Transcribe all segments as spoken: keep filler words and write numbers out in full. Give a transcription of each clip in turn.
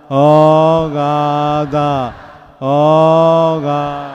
โอกาสโอกาส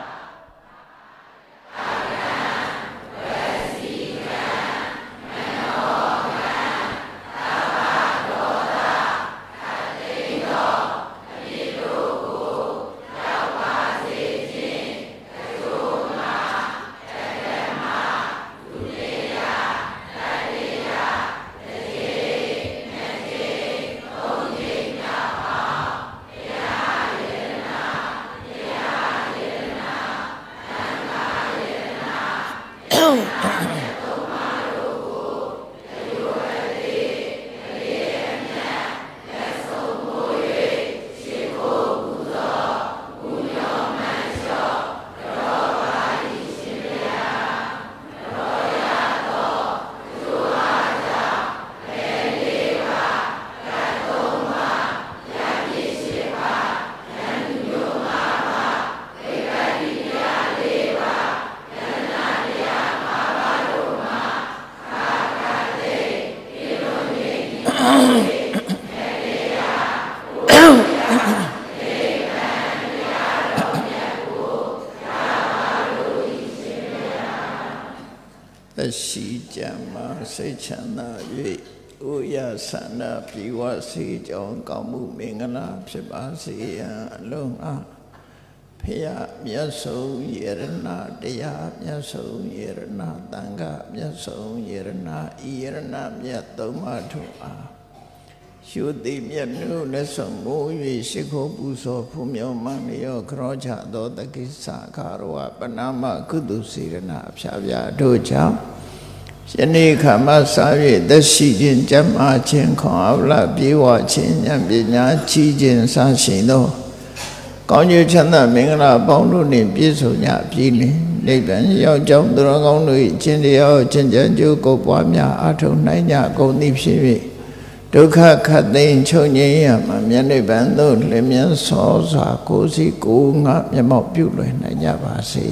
ရှိကြမှာစိတ်ချမ်းသာ၍ဥယဆန္ဒပြေဝစေကြောင်းကောင်းမှုမင်္ဂလာဖြစ်ပါစေရန်အလုံးအားဖရာမြတ်ဆုံးယရဏတရားမြတ်ဆုံးယရဏသံဃာမြတ်ဆုံးယရဏဤယရဏမြတ်သုံးပါးတို့အားရှုတိမြတ်တို့လက်ဆောင်မိုး၍ရှိခိုးပူဇော်ဖူးမြော်မှန်လျောခရောချသောတကိစ္စခါရဝပနာမကုသစေရဏအဖျားပြတို့ကြောင့်ယနေ့ခါမှစ၍သက်ရှိခြင်းကျမ်းမာခြင်းခွန်အားလပြေဝခြင်းဉာဏ်ပညာကြီးခြင်းစရှိသောကောင်းကျိုးချမ်းသာမင်္ဂလာပေါင်းတို့နှင့်ပြည့်စုံကြပြီလင်နိဗ္ဗာန်ရောက်ကြောင်းသူတော်ကောင်းတို့၏ကျင့်တရားကျင့်ကြံကြိုးကိုပွားများအားထုတ်နိုင်ကြကုန်သည်ဖြစ်၍ဒုက္ခခတ်သိမ်းချုပ်ငြိမ်းရမှမြတ်နိဗ္ဗာန်သို့လင်းမြန်စောစွာကိုယ်စီကိုယ်ငါမျက်မှောက်ပြုလွယ်နိုင်ကြပါစေ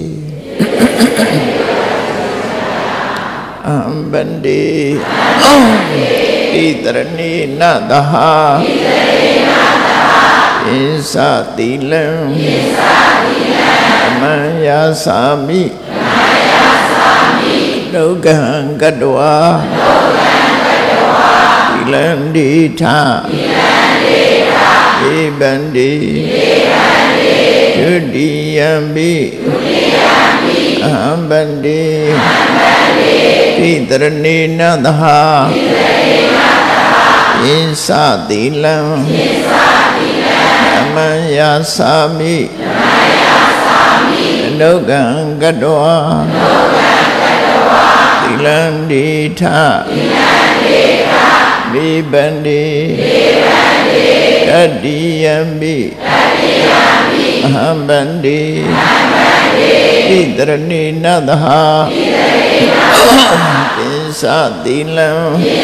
အံဗန္တိဣတရဏိနတဟဣသတိလံမယ္ယာသာမိဒုက္ခံကတဝါသီလံဒိဋ္ဌဧဗန္တိဒုတိယံပိအဟံဗန္တိဣတရဏိနတဟဣသတိလံမယ္ယာသာမိဒုက္ခံကတဝါသီလံဒိဋ္ဌဧဗန္တိတတိယံပိအဟံဗန္တိဣတရဏိနတဟဣသတိလံ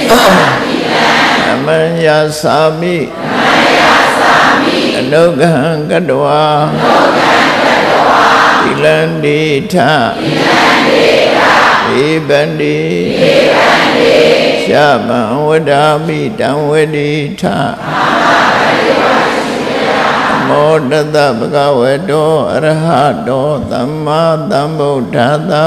မယ္ယာသာမိဒုက္ခံကတဝါသီလံဒိဋ္ဌဧဗန္တိရှာမံဝဒာမိတံဝတိထမောတတဗကဝတောအရဟတောသမ္မာသမ္ဗုဒ္ဓတ္တ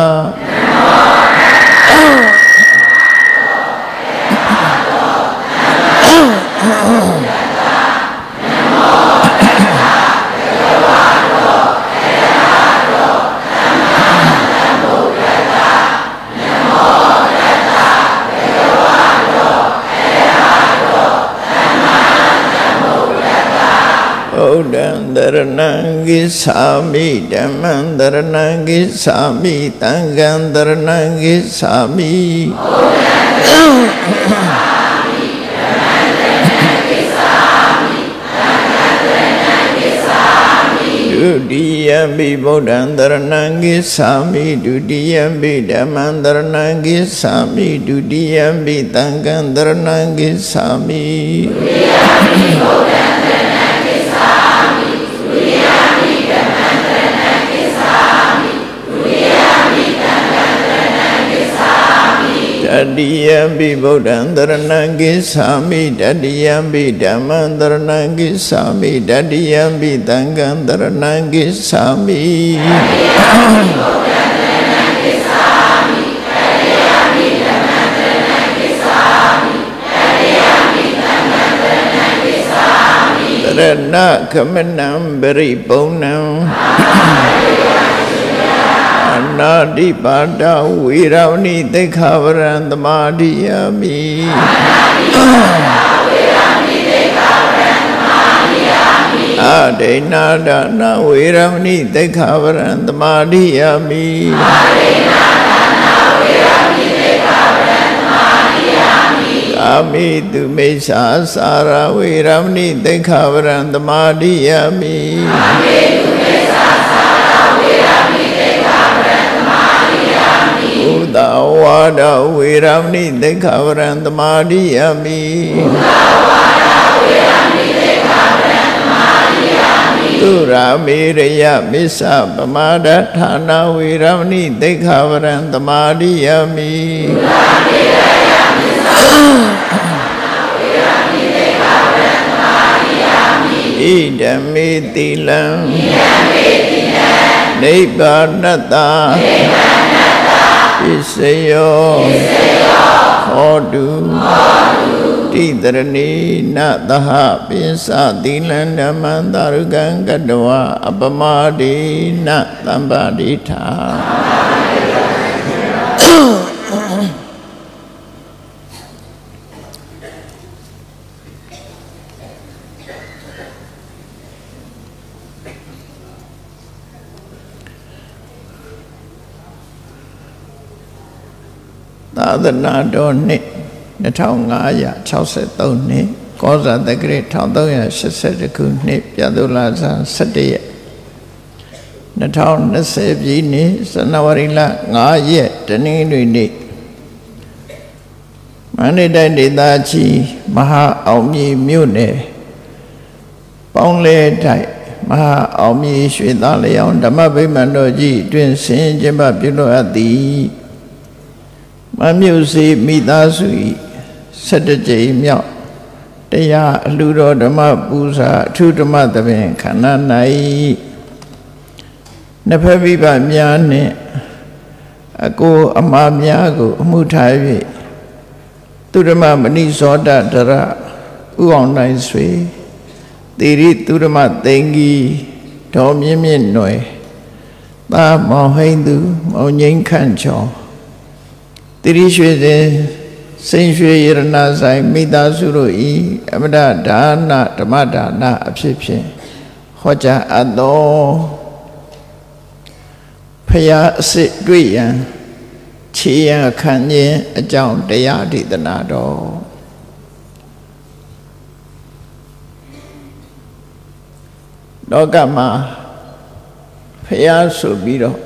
ဗုဒ္ဓံတရဏံဂစ္ဆာမိဓမ္မံတရဏံဂစ္ဆာမိသံဃံတရဏံဂစ္ဆာမိဒုတိယံပိဗုဒ္ဓံတရဏံဂစ္ဆာမိဒုတိယံပိဓမ္မံတရဏံဂစ္ဆာမိဒုတိယံပိသံဃံတရဏံဂစ္ဆာမိဒုတိယံပိဗုဒ္ဓံတရဏံဂစ္ဆာမိဒုတိယံပိဓမ္မံတရဏံဂစ္ဆာမိဒုတိယံပိသံဃံတရဏံဂစ္ဆာမိတတိယံပိဗုဒ္ဓံတရဏံကိသာမိတတိယံပိဓမ္မံတရဏံကိသာမိတတိယံပိသံဃံတရဏံကိသာမိတရဏခမနံပရိပုံဏံအနာတိပါဒဝေရဝဏိသိက္ခာပရံသမာဓိယာမိအဒိနာဒနာဝေရမဏိသိက္ခာပရံသမာဓိယာမိကာမိတုမိစ္ဆာစာရဝေရမဏိသိက္ခာပရံသမာဓိယာမိဘုဒ္ဓဝါဒဝေရမဏိသိက္ခာပရံသမာဓိယာမိသုရာမေရယမစ္ဆပမာဒဌာနဝေရမဏိသိက္ခာပရံသမာဓိယာမိဣဒံမေတိလံနိဗ္ဗာနတပစ္စယောဟောတုတိတရဏိနသဟပိစ္ဆသီလံဓမ္မံသာရုကံကတဝအပမဒိနသံပါဒိဋ္ဌာသာသနာတော်နှစ်နှစ်ထောင်ငါးရာခြောက်สิบသုံးနှစ်ကောဇာတက္ကရာတစ်ထောင်သုံးရာရှစ်สิบเอ็ดခုနှစ်ပြသုလဇန်ဆယ့်တစ်ရက်နှစ်ထောင်နှစ်ဆယ်ပြည့်နှစ်ဇန်နဝါရီလငါးရက်တနင်္ဂနွေနေ့မန္တလေးတိုင်းဒေသကြီးမဟာအောင်မြေမြို့နယ်ပေါင်းလဲတိုက်မဟာအောင်မြေရွှေသားလျောင်းဓမ္မဗိမာန်တော်ကြီးတွင်ဆင်ကျင်းပပြုလုပ်အပ်သည်မမြို့စီမိသားစု၏ဆယ့်တစ်ကြိမ်မြောက်တရားအလှူတော်ဓမ္မပူဇာအထူးဓမ္မသဘင်ခန္ဓာ၌နှစ်ဖက်မိဘများနှင့်အကိုအမများကိုအမှုထား၍သူဓမ္မမဏိဇောတဒရဥအောင်နိုင်ဆွေတိရိသူဓမ္မသိင်္ဂီဒေါ်မြင့်မြင့်ຫນွယ်သာမောင်ဟိန်းသူမောင်ငိမ့်ခန့်ချောတိရိရွှေစဉ်စိန်ရွှေရတနာဆိုင်မိသားစုတို့ဤအမတဒါနဓမ္မဒါနအဖြစ်ဖြင့်ဟောကြားအပ်သောဖရာအစစ်တွေ့ရန်ခြေရန်ခံခြင်းအကြောင်းတရားဒေသနာတော်လောကမှာဖရာဆိုပြီးတော့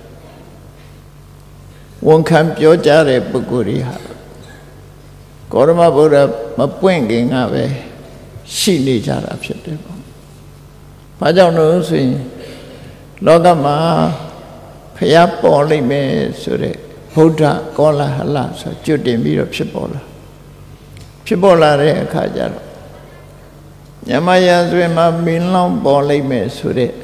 ဝန်ခံပြောကြတဲ့ပုဂ္ဂိုလ်တွေဟာကောရမဗုဒ္ဓမပွင့်ခင်ကပဲရှိနေကြတာဖြစ်တယ်ပေါ့။ဘာကြောင့်လို့ဆိုရင်လောကမှာဖျားပေါ်လိမ့်မယ်ဆိုတဲ့ဗုဒ္ဓကောလာဟလဆိုကျွတ်တင်ပြီးတော့ဖြစ်ပေါ်လာဖြစ်ပေါ်လာတဲ့အခါကျတော့ညမယာဆိုရင်မှမင်းလောင်းပေါ်လိမ့်မယ်ဆိုတဲ့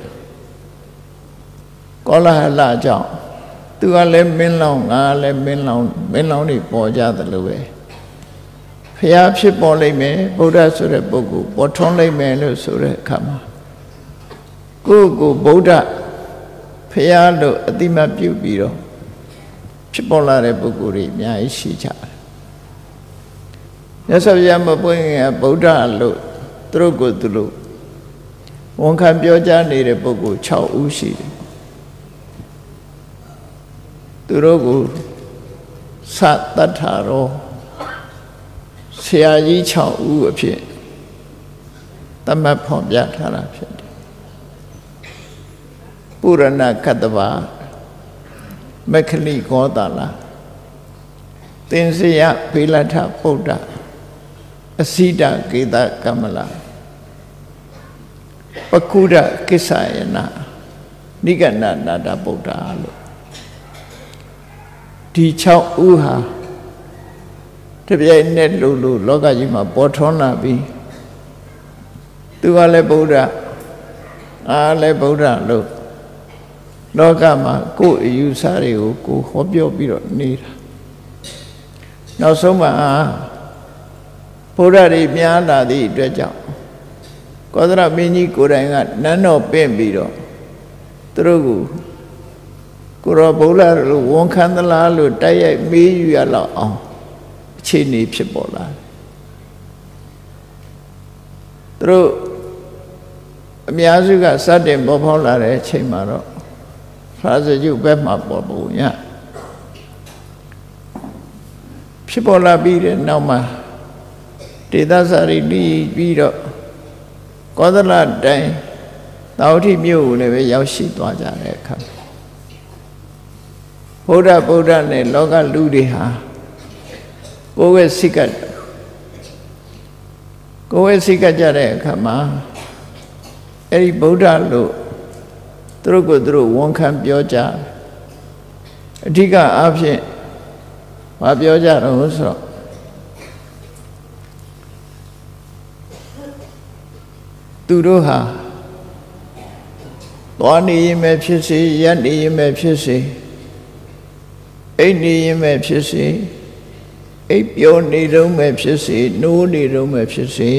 ကောလာဟလကြောင့်သူကလည်းမင်းလောင်းငါလည်းမင်းလောင်းမင်းလောင်းတွေပေါ်ကြတယ်လို့ပဲဖျားဖြစ်ပေါ်လိမ့်မယ်ဗုဒ္ဓဆိုတဲ့ပုဂ္ဂိုလ်ပေါ်ထွန်းလိမ့်မယ်လို့ဆိုတဲ့အခါမှာကိုယ့်ကိုယ်ဗုဒ္ဓဖျားလို့အတိမတ်ပြုပြီးတော့ဖြစ်ပေါ်လာတဲ့ပုဂ္ဂိုလ်တွေအများကြီးရှိကြတယ်မြတ်စွာဘုရားမပွင့်ခင်ကဗုဒ္ဓလို့သူတို့ကိုသူတို့ဝန်ခံပြောကြားနေတဲ့ပုဂ္ဂိုလ်၆ဦးရှိတယ်သူတို့ကိုသတ္တထာရောဆရာကြီး၆ဦးအဖြစ်သတ်မှတ်ဖော်ပြထားတာဖြစ်တယ်ပုရဏကတ္တဗာမက္ခလိကောသလသင်္စယဘေလထပုဒ္ဓအစိဒကေတကမလပကုဒကိစ္ဆယနာနိဂဏနာတဗုဒ္ဓလို့ဒီ၆ဦးဟာတပြိုင်နက်လို့လို့လောကကြီးမှာပေါ်ထွန်းလာပြီးသူကလည်းဗုဒ္ဓအားလည်းဗုဒ္ဓလို့လောကမှာကိုယ်အယူဆတွေကိုကိုယ်ဟောပြောပြီးတော့နေတာနောက်ဆုံးမှာဗုဒ္ဓတွေများလာသည့်အတွက်ကြောင့်ကောသလမင်းကြီးကိုယ်တိုင်ကနန်းတော်ပင့်ပြီးတော့သူတို့ကိုကိုရောဗုဒ္ဓလို့ဝန်ခံသလားလို့တိုက်ရိုက်မေးယူရလောက်အောင်အခြေအနေဖြစ်ပေါ်လာတယ်သူတို့အများစုကစတင်ပေါ်ပေါက်လာတဲ့အချိန်မှာတော့ဖရာဇဂုဘက်မှာပေါ်ပုံရဖြစ်ပေါ်လာပြီးတဲ့နောက်မှာဒေသစာရိတိပြီးတော့ကောသလတိုင်းတာဝတိမြို့ကိုလည်းပဲရောက်ရှိသွားကြတဲ့အခါဗုဒ္ဓဗုဒ္ဓနဲ့လောကလူတွေဟာကိုယ်ဝဲစိတ်ကကိုယ်ဝဲစိတ်ကကြတဲ့အခါမှာအဲ့ဒီဗုဒ္ဓလို့သူတို့ကိုသူတို့ဝန်ခံပြောကြအဓိကအားဖြင့်မပြောကြတော့ဆိုတော့သူတို့ဟာသွားနေရင်ပဲဖြစ်စေရပ်နေရင်ပဲဖြစ်စေအိတ်နေရင်ပဲဖြစ်စေအိပ်ပျော်နေတုန်းပဲဖြစ်စေနိုးနေတုန်းပဲဖြစ်စေ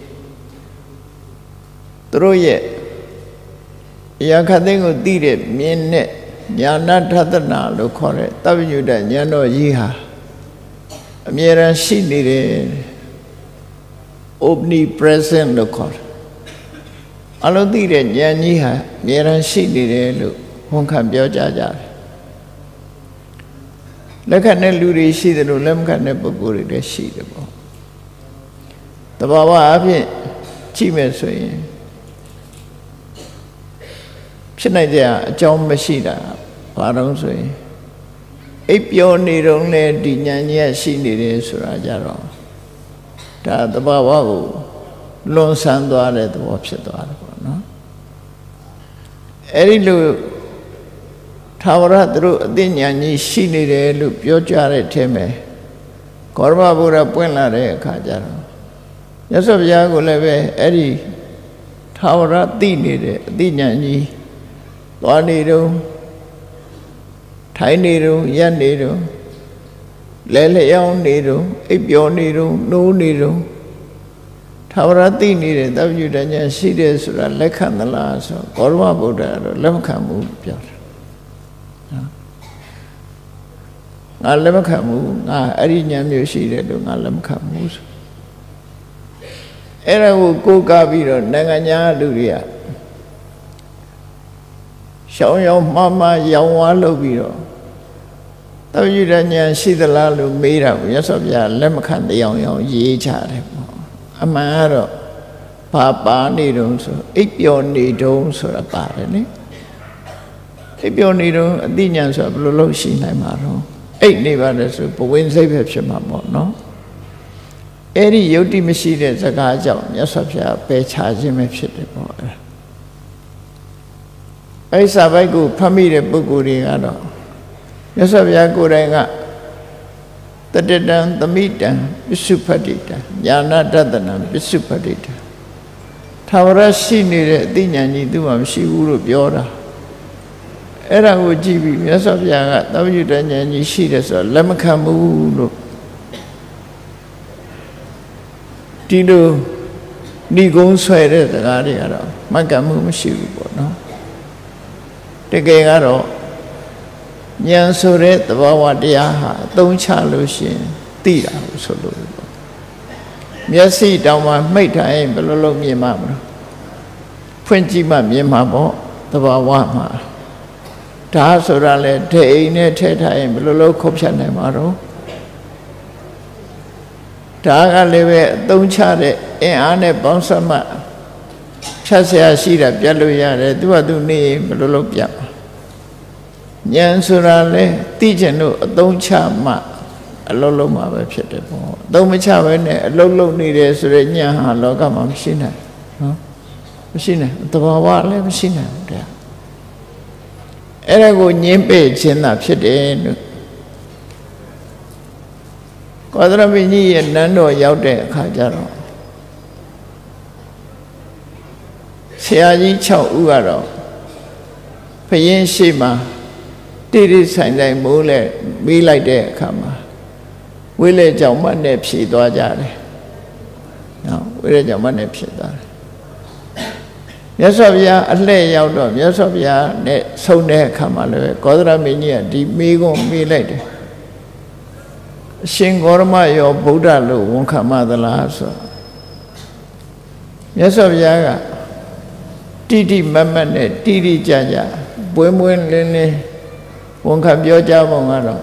သူတို့ရဲ့အရာခတ်သိမ်းကိုသိတဲ့မြင်တဲ့ညာဏထသနာလို့ခေါ်တဲ့တပ္ပညုတဉာဏ်တော်ကြီးဟာအမြဲတမ်းရှိနေတယ် omnipresent လို့ခေါ်တယ်အလုံးသိတဲ့ဉာဏ်ကြီးဟာအမြဲတမ်းရှိနေတယ်လို့ဝန်ခံပြောကြကြတယ်လက်ခံတဲ့လူတွေရှိတယ်လို့လက်မခံတဲ့ပုဂ္ဂိုလ်တွေလည်းရှိတယ်ပေါ့တဘာဝအဖြစ်ကြည့်မယ်ဆိုရင်ဖြစ်နိုင်တဲ့အကြောင်းမရှိတာဘာလို့ဆိုရင်အိပ်ပျော်နေတော့လေဒီဉာဏ်ကြီးရှိနေတယ်ဆိုတာကြတော့ဒါတဘာဝကိုလွန်ဆန်းသွားတဲ့သဘောဖြစ်သွားတယ်ပေါ့နော်အဲ့ဒီလိုသာဝရသူတို့အသိဉာဏ်ကြီးရှိနေတယ်လို့ပြောကြတဲ့အထက်မှာဂေါရမဗုဒ္ဓပွင့်လာတဲ့အခါကျတော့မြတ်စွာဘုရားကိုလည်းပဲအဲ့ဒီသာဝရသိနေတဲ့အသိဉာဏ်ကြီးသွားနေတော့ထိုင်နေတော့ရပ်နေတော့လဲလျောင်းနေတော့အိပ်ပျော်နေတော့နိုးနေတော့သာဝရသိနေတဲ့တပ္ပညုတဉာဏ်ရှိတယ်ဆိုတာလက်ခံသလားဆိုဂေါရမဗုဒ္ဓကတော့လက်မခံဘူးပြောတယ်ငါလက်မခံဘူးငါအဲ့ဒီဉာဏ်မျိုးရှိတယ်လို့ငါလက်မခံဘူးဆိုအဲ့ဒါကိုကိုးကားပြီးတော့နိုင်ငံညာလူတွေကရှောင်းရောင်းမှားမှားရောင်ဝါလုပ်ပြီးတော့တပ္ပညုတဉာဏ်ရှိသလားလို့မေးတာကိုမြတ်စွာဘုရားလက်မခံတရားအောင်ရေးချတယ်ပေါ့အမှန်ကတော့ဘာပါနေတုံးဆိုအိပ်ပျော်နေတုံးဆိုတာပါတယ်လေအိပ်ပျော်နေတုံးအသိဉာဏ်ဆိုတာဘယ်လိုလုပ်ရှိနိုင်မှာတော့အိပ်နေပါတယ်ဆိုဘဝင်စိတ်ပဲဖြစ်မှာပေါ့နော်အဲ့ဒီယုတ်တိမရှိတဲ့စကားကြောင့်မြတ်စွာဘုရားပယ်ချခြင်းပဲဖြစ်တယ်ပေါ့အဲ့စာပိုက်ကိုဖတ်မိတဲ့ပုဂ္ဂိုလ်တွေကတော့မြတ်စွာဘုရားကိုယ်တိုင်ကတတတံသမိတံပစ္စုပ္ပတ္တိတံညာဏတတနံပစ္စုပ္ပတ္တိတံသာဝရရှိနေတဲ့အသိဉာဏ်ကြီးသူ့မှာမရှိဘူးလို့ပြောတာအဲ့ဒါကိုကြည့်ပြီးမြတ်စွာဘုရားကတပ္ပညုတဉာဏ်ကြီးရှိတယ်ဆိုတော့လက်မခံဘူးလို့ဒီလိုဏိကုံးဆွဲတဲ့စကားတွေကတော့မှတ်ကန်မှုမရှိဘူးပေါ့နော်တကယ်ကတော့ဉာဏ်ဆိုတဲ့သဘာဝတရားဟာအသုံးချလို့ရှိရင်သိတာလို့ဆိုလို့ပေါ့မျက်စိတောင်မှမှိတ်ထားရင်ဘယ်လိုလုပ်မြင်မှာမလဲဖွင့်ကြည့်မှမြင်မှာပေါ့သဘာဝမှာဒါဆိုတာလေဒိအိမ်နဲ့ထည့်ထားရင်ဘယ်လိုလုပ်ခုတ်ဖြတ်နိုင်မှာတော့ဒါကလည်းပဲအသုံးချတဲ့အင်အားနဲ့ပေါင်းစပ်မှဖြတ်เสียရှိတာပြတ်လို့ရတယ်သူကသူနေဘယ်လိုလုပ်ပြတ်ဉာဏ်ဆိုတာလေသိကျင်လို့အသုံးချမှအလုံးလုံးမှာပဲဖြစ်တယ်ပေါ့အသုံးမချဘဲနဲ့အလုံးလုံးနေတယ်ဆိုတဲ့ဉာဏ်ဟာလောကမှာမရှိနိုင်နော်မရှိနိုင်သဘာဝလည်းမရှိနိုင်ဘူးတဲ့အဲ့ဒါကိုညှင်းပယ်ခြင်းသာဖြစ်တယ်လို့ကောကောသရမင်းကြီးရဲ့နန်းတော်ရောက်တဲ့အခါကျတော့ဆရာကြီး၆ဦးကတော့ဘုရင်ရှိမှတိတိဆိုင်ဆိုင်မိုးလဲပြီးလိုက်တဲ့အခါမှာဝိလေကြောင့်မနဲ့ဖြည်သွားကြတယ်နော်ဝိလေကြောင့်မနဲ့ဖြည်သွားတယ်မြတ်စွာဘုရားအလှည့်ရောက်တော့မြတ်စွာဘုရားနဲ့ဆုံတဲ့အခါမှာလည်းကောသရမင်းကြီးကဒီမိကုန်းမေးလိုက်တယ်အရှင်ဂေါရမရောဗုဒ္ဓလို့ဝန်ခံမသလားဆိုမြတ်စွာဘုရားကတိတိမတ်မတ်နဲ့တိတိကျကျပွင့်ပွင့်လင်းလင်းဝန်ခံပြောကြပုံကတော့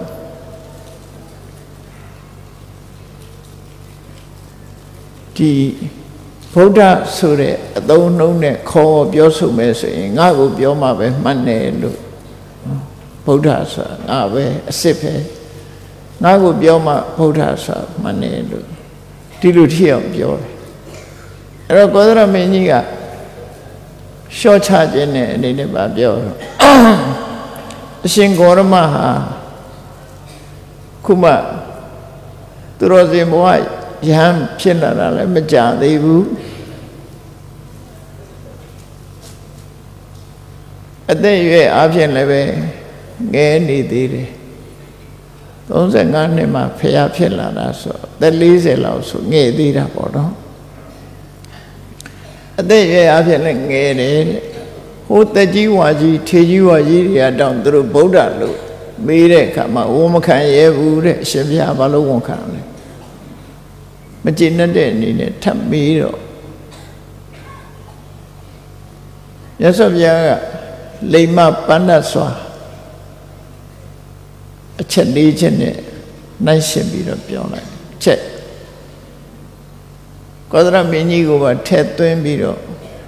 ဒီဗုဒ္ဓဆိုတဲ့အသုံးနှုန်းနဲ့ခေါ်ပြောဆိုမယ်ဆိုရင်ငါ့ကိုပြောမှပဲမှတ်တယ်လို့ဗုဒ္ဓဆိုတာငါပဲအစ်စ်ပဲငါ့ကိုပြောမှဗုဒ္ဓဆိုတာမှတ်တယ်လို့ဒီလိုထိအောင်ပြောတယ်အဲ့တော့ကောသရမင်းကြီးကရှော့ချခြင်းနဲ့အနေနဲ့ပါပြောတော့အရှင်ဂေါရမဟာခုမှသူတော်စင်ဘဝယဟန်ဖြစ်လာတာလည်းမကြသေးဘူးအသက်ရွယ်အားဖြင့်လည်းပဲငယ်နေသေးတယ်သုံးဆယ်ငါးနှစ်မှဖျားဖြစ်လာတာဆိုအသက်လေးဆယ်လောက်ဆိုငယ်သေးတာပေါ့နော်အသက်ရွယ်အားဖြင့်လည်းငယ်တယ်တဲ့ဟိုတက်ကြီးဝါကြီးထေကြီးဝါကြီးတွေအတောင်သူတို့ဗုဒ္ဓလို့မေးတဲ့အခါမှာဝန်မခံရဲဘူးတဲ့အရှင်ဘုရားဘာလို့ဝန်ခံလဲမကျေနပ်တဲ့အနေနဲ့ထပ်မေးတော့မြတ်စွာဘုရားကလိမ္မာပန္နစွာအချက်လေးချက်နဲ့နှိုင်းရှင်းပြီးတော့ပြောလိုက်ချက်ကောသရမင်းကြီးကိုပါထည့်သွင်းပြီးတော့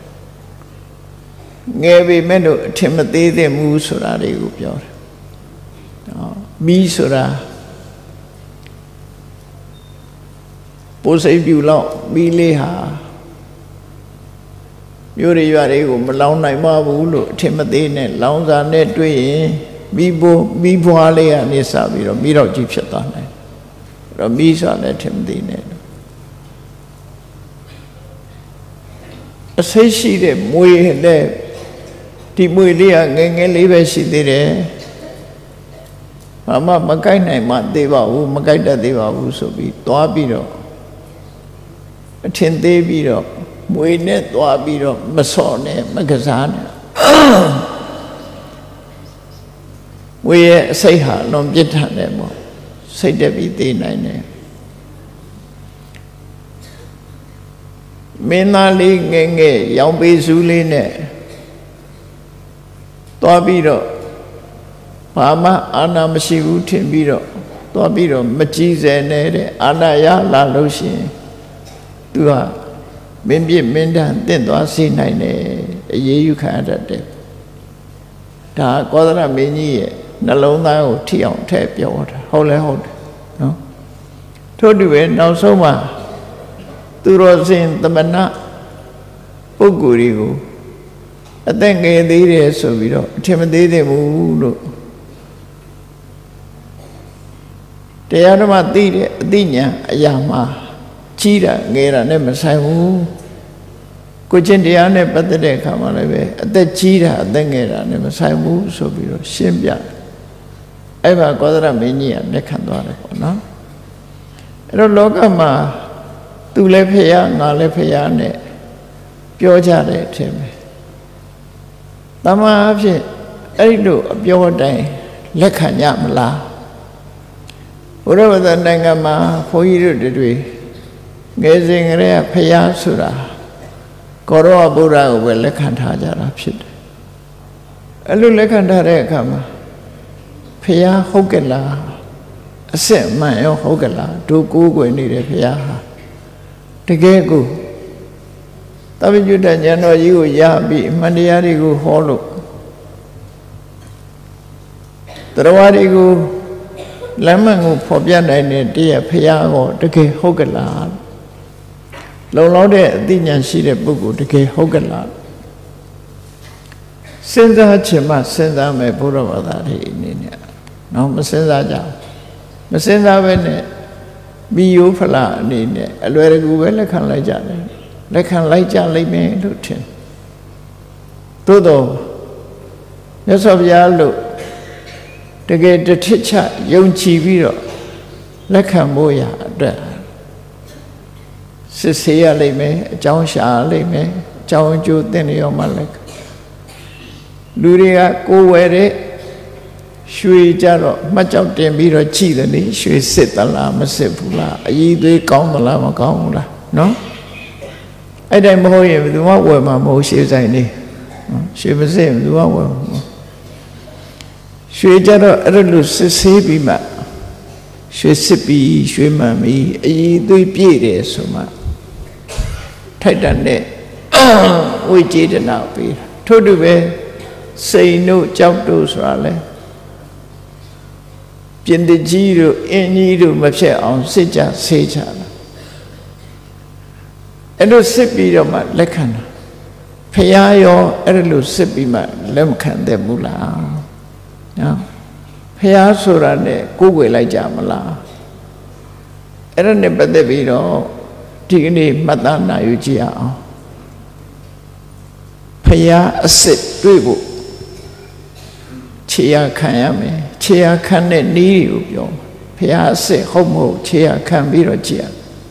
ငယ်ပေမဲ့လို့အထင်မသေးသင့်ဘူးဆိုတာတွေကိုပြောတယ်နော်မီးဆိုတာပိုးစိပ်ပြူလောက်မီးလေးဟာမြို့ရရွာတွေကိုမလောင်းနိုင်ပါဘူးလို့အထင်မသေးနဲ့လောင်းစာနဲ့တွေ့ရင်မိဘမိဘွားလေးကနေစပြီးတော့မိတော့ကြီးဖြစ်သွားတယ်အဲ့တော့မိဆိုတာလည်းထင်မသေးနဲ့အဆိပ်ရှိတဲ့မွေနဲ့ဒီမွေလေးကငယ်ငယ်လေးပဲရှိသေးတယ်ဘာမှမကိုက်နိုင်မှသေးပါဘူးမကိုက်တတ်သေးပါဘူးဆိုပြီးသွားပြီးတော့အထင်သေးပြီးတော့မွေနဲ့သွားပြီးတော့မစော်နဲ့မကစားနဲ့မွေရဲ့အစိတ်ဟာလွန်ပြစ်ထန်တယ်ပေါ့စိတ်တက်ပြီးသေးနိုင်တယ်မင်းသားလေးငယ်ငယ်ရောင်ပေစုလေးနဲ့သွားပြီးတော့ဘာမှအာနာမရှိဘူးထင်ပြီးတော့သွားပြီးတော့မကြည်စဲနေတဲ့အာနာရလာလို့ရှိရင်သူကမင်းပြစ်မင်းတန်တင့်သွားစေနိုင်တယ်အရေးယူခံရတတ်တယ်ဒါကောသရမင်းကြီးရဲ့နှလုံးသားကိုထိအောင်ထည့်ပြောတာဟုတ်လဲဟုတ်တယ်နော်ထို့တူပဲနောက်ဆုံးမှာသူတော်စင်သမဏပုဂ္ဂိုလ်တွေကိုအသက်ငယ်သေးတယ်ဆိုပြီးတော့အထင်မသေးသေးဘူးလို့တရားဓမ္မသိတဲ့အသိဉာဏ်အရာမှာကြီးတာငယ်တာနဲ့မဆိုင်ဘူးကိုချင်းတရားနဲ့ပတ်သက်တဲ့အခါမှာလည်းပဲအသက်ကြီးတာအသက်ငယ်တာနဲ့မဆိုင်ဘူးဆိုပြီးတော့ရှင်းပြအဲ့မှာကောသရမင်းကြီးကလက်ခံသွားတယ်ပေါ့နော်အဲ့တော့လောကမှာသူလည်းဖျားငါလည်းဖျားနဲ့ပြောကြတဲ့အထင်ပဲတမန်အဖြစ်အဲ့လိုအပြောအတိုင်းလက်ခံကြမလားဘုရားဝတ္တနိုင်ငံမှာဘုန်းကြီးတို့တွေငယ်စဉ်ကလေးကဖျားဆိုတာကောရောဗုဒ္ဓကိုပဲလက်ခံထားကြတာဖြစ်တယ်အဲ့လိုလက်ခံထားတဲ့အခါမှာဖျားဟုတ်ကလားအစစ်မှန်ရောဟုတ်ကလားတို့ကိုးကွယ်နေတဲ့ဖျားဟာတကယ်ကိုသဗ္ဗညုတဉာဏ်တော်ကြီးကိုရပြီးအမှန်တရားတွေကိုဟောလို့တရားတွေကိုလမ်းမှန်ကိုဖော်ပြနိုင်တဲ့တရားဖရာကိုတကယ်ဟုတ်ကလားလုံလောက်တဲ့အသိဉာဏ်ရှိတဲ့ပုဂ္ဂိုလ်တကယ်ဟုတ်ကလားစဉ်းစားချင်မှစဉ်းစားမယ်ဘုရားဘာသာတွေအနေနဲ့တော့မစဉ်းစားကြမစဉ်းစားဘဲနဲ့มีโยฟลาအနေနဲ့အလွယ်တကူပဲလက်ခံလိုက်ကြတယ်လက်ခံလိုက်ကြလိမ့်မယ်လို့ထင်သို့တော့မြတ်စွာဘုရားလို့တကယ်တထစ်ချယုံကြည်ပြီးတော့လက်ခံဖို့ရအတွက်စစ်ဆေးရလိမ့်မယ်အကြောင်းရှာလိမ့်မယ်အကြောင်းအကျိုးသိနေရောမှလက်လူတွေကကိုယ်ဝယ်တဲ့ရွှေကြတော့မှတ်ကြောက်တင်ပြီးတော့ကြည့်တယ်လေရွှေစစ်သလားမစစ်ဘူးလားအည်သွေးကောင်းသလားမကောင်းဘူးလားနော်အဲ့တိုင်းမဟုတ်ရင်ဘယ်သူမှဝယ်မှာမဟုတ်ရွှေဆိုင်နေရွှေမစစ်ဘယ်သူမှဝယ်မှာမဟုတ်ရွှေကြတော့အဲ့လိုစစ်ဆေးပြီးမှရွှေစစ်ပြီးရွှေမှန်ပြီးအည်သွေးပြည့်တယ်ဆိုမှထိုက်တန်တဲ့ဝိကျေတနာပြီးထို့တူပဲစိန်တို့ကြောက်တို့ဆိုတာလဲပြင်တကြီးတို့အင်းကြီးတို့မဖြစ်အောင်စစ်ကြဆေးကြတာအဲ့လိုစစ်ပြီးတော့မှလက်ခံတာဖရာရောအဲ့လိုစစ်ပြီးမှလက်မခံတဲ့ဘူးလားနော်ဖရာဆိုတာ ਨੇ ကိုယ်ွယ်လိုက်ကြမလားအဲ့ဒါနဲ့ပတ်သက်ပြီးတော့ဒီကနေ့မှတ်သားနိုင်ယူကြည့်အောင်ဖရာအစ်စ်တွေ့ဖို့ခြေရခံရမယ်ခြေရခံတဲ့နည်းကိုပြောဖရာအစ်စ်ဟုတ်မဟုတ်ခြေရခံပြီးတော့ကြည့်ရ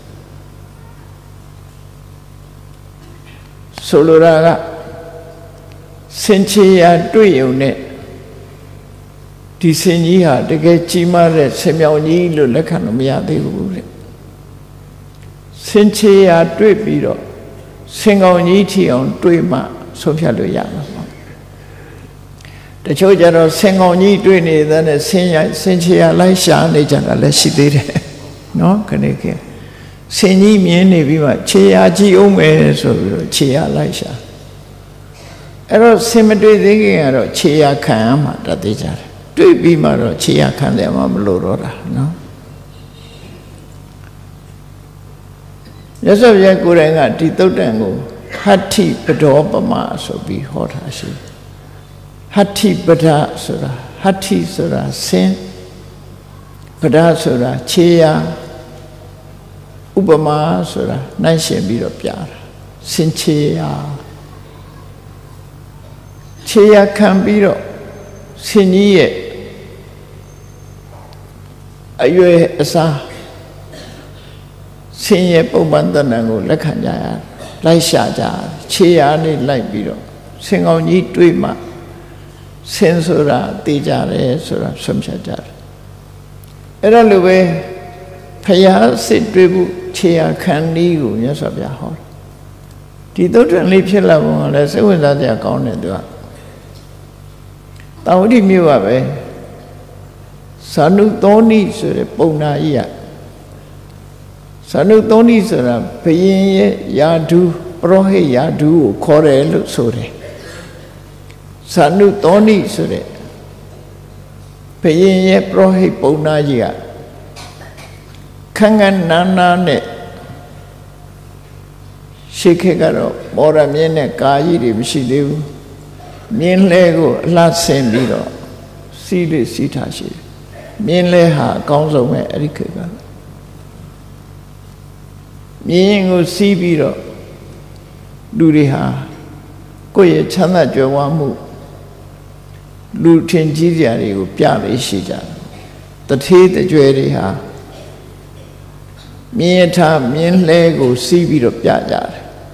ဆိုလိုတာကစင်ခြေရတွေ့ရုံနဲ့ဒီစင်ကြီးဟာတကယ်ကြီးမားတဲ့ဆင်မြောင်ကြီးလို့လက်ခံလို့မရသေးဘူးတဲ့စင်ခြေရတွေ့ပြီးတော့ဆင်ကောင်ကြီးထီအောင်တွေ့မှဆုံးဖြတ်လို့ရမှာပေါ့တချို့ကျတော့ဆင်ကောင်ကြီးတွေ့နေတဲ့နဲ့ဆင်ရဆင်ခြေရလိုက်ရှာနေကြတာလည်းရှိသေးတယ်နော်ခဏခေဆင်ကြီးမြင်နေပြီးမှခြေရကြည့်အောင်မယ်ဆိုပြီးတော့ခြေရလိုက်ရှာအဲ့တော့ဆင်မတွေ့သေးခင်ကတော့ခြေရခံရမှာတတ်သေးကြတယ်တွေ့ပြီးမှတော့ခြေရခံတယ်မှမလို့တော့တာနော်ရသော်ရဲ့ကိုယ်တိုင်ကဒီသုတ်တန်ကိုဟတ္ထိပဒောပမဆိုပြီးဟောတာရှိဟတ္ထိပဒဆိုတာဟတ္ထိဆိုတာဆင်းပဒဆိုတာခြေရဥပမာဆိုတာနှိုင်းရှင်ပြီးတော့ပြတာဆင်ခြေရခြေရခံပြီးတော့ဆင်ကြီးရဲ့အရွယ်အစားဆင်းရဲပုံမှန်တဏ္ဍာကိုလက်ခံကြရလိုက်ရှာကြခြေရနဲ့လိုက်ပြီးတော့ဆင်ကောင်ကြီးတွေးမှဆင်းဆိုတာသိကြတယ်ဆိုတာဆုံးဖြတ်ကြတယ်အဲ့ဒါလိုပဲဖယားစစ်တွေးဖို့ခြေရခံနည်းကိုမြတ်စွာဘုရားဟောဒီသုတ္တန်လေးဖြစ်လာပုံကလည်းစိတ်ဝင်စားစရာကောင်းတယ်သူကတာဝတိမြို့ကပဲဇာနုသောဏိဆိုတဲ့ပုံနာကြီးကဇာနုသောဏိဆိုတာဘုရင်ရဲ့ယာဓုပရောဟိတ်ယာဓုကိုခေါ်တယ်လို့ဆိုတယ်ဇာနုသောဏိဆိုတဲ့ဘုရင်ရဲ့ပရောဟိတ်ပုံနာကြီးကခန်းခန်းနာနာနဲ့ရှေ့ခေတ်ကတော့မော်ရမြင်းနဲ့ကာကြီးတွေမရှိသေးဘူးမြင်းလဲကိုအလှဆင်ပြီးတော့စီးလေးစီးထားရှိတယ်မြင်းလဲဟာအကောင်းဆုံးပဲအဲ့ဒီခေတ်ကမြင်းကိုစီးပြီးတော့လူတွေဟာကိုယ့်ရဲ့ချမ်းသာကြွယ်ဝမှုလူထင်ကြီးစရာတွေကိုပြလေးရှိကြတယ်တထေးတကြွယ်တွေဟာမြင်းထားမြင်းလဲကိုစီးပြီးတော့ပြကြတယ်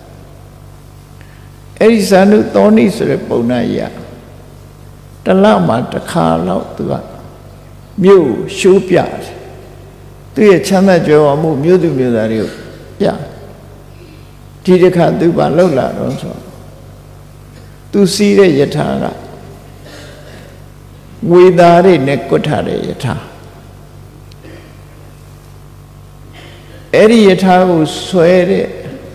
အဲ့ဒီဇာနုသောဏိဆိုတဲ့ပုံနာကြီးကတလမှာတစ်ခါတော့သူကမြို့ရှိုးပြတယ်သူရဲ့ချမ်းသာကြွယ်ဝမှုမြို့သူမြို့သားတွေကိုပြဒီတစ်ခါသူပါလှုပ်လာတော့ဆိုသူစီးတဲ့ယထာကဝေသားတွေနဲ့ကွတ်ထားတဲ့ယထာအဲ့ဒီယထာကိုဆွဲတဲ့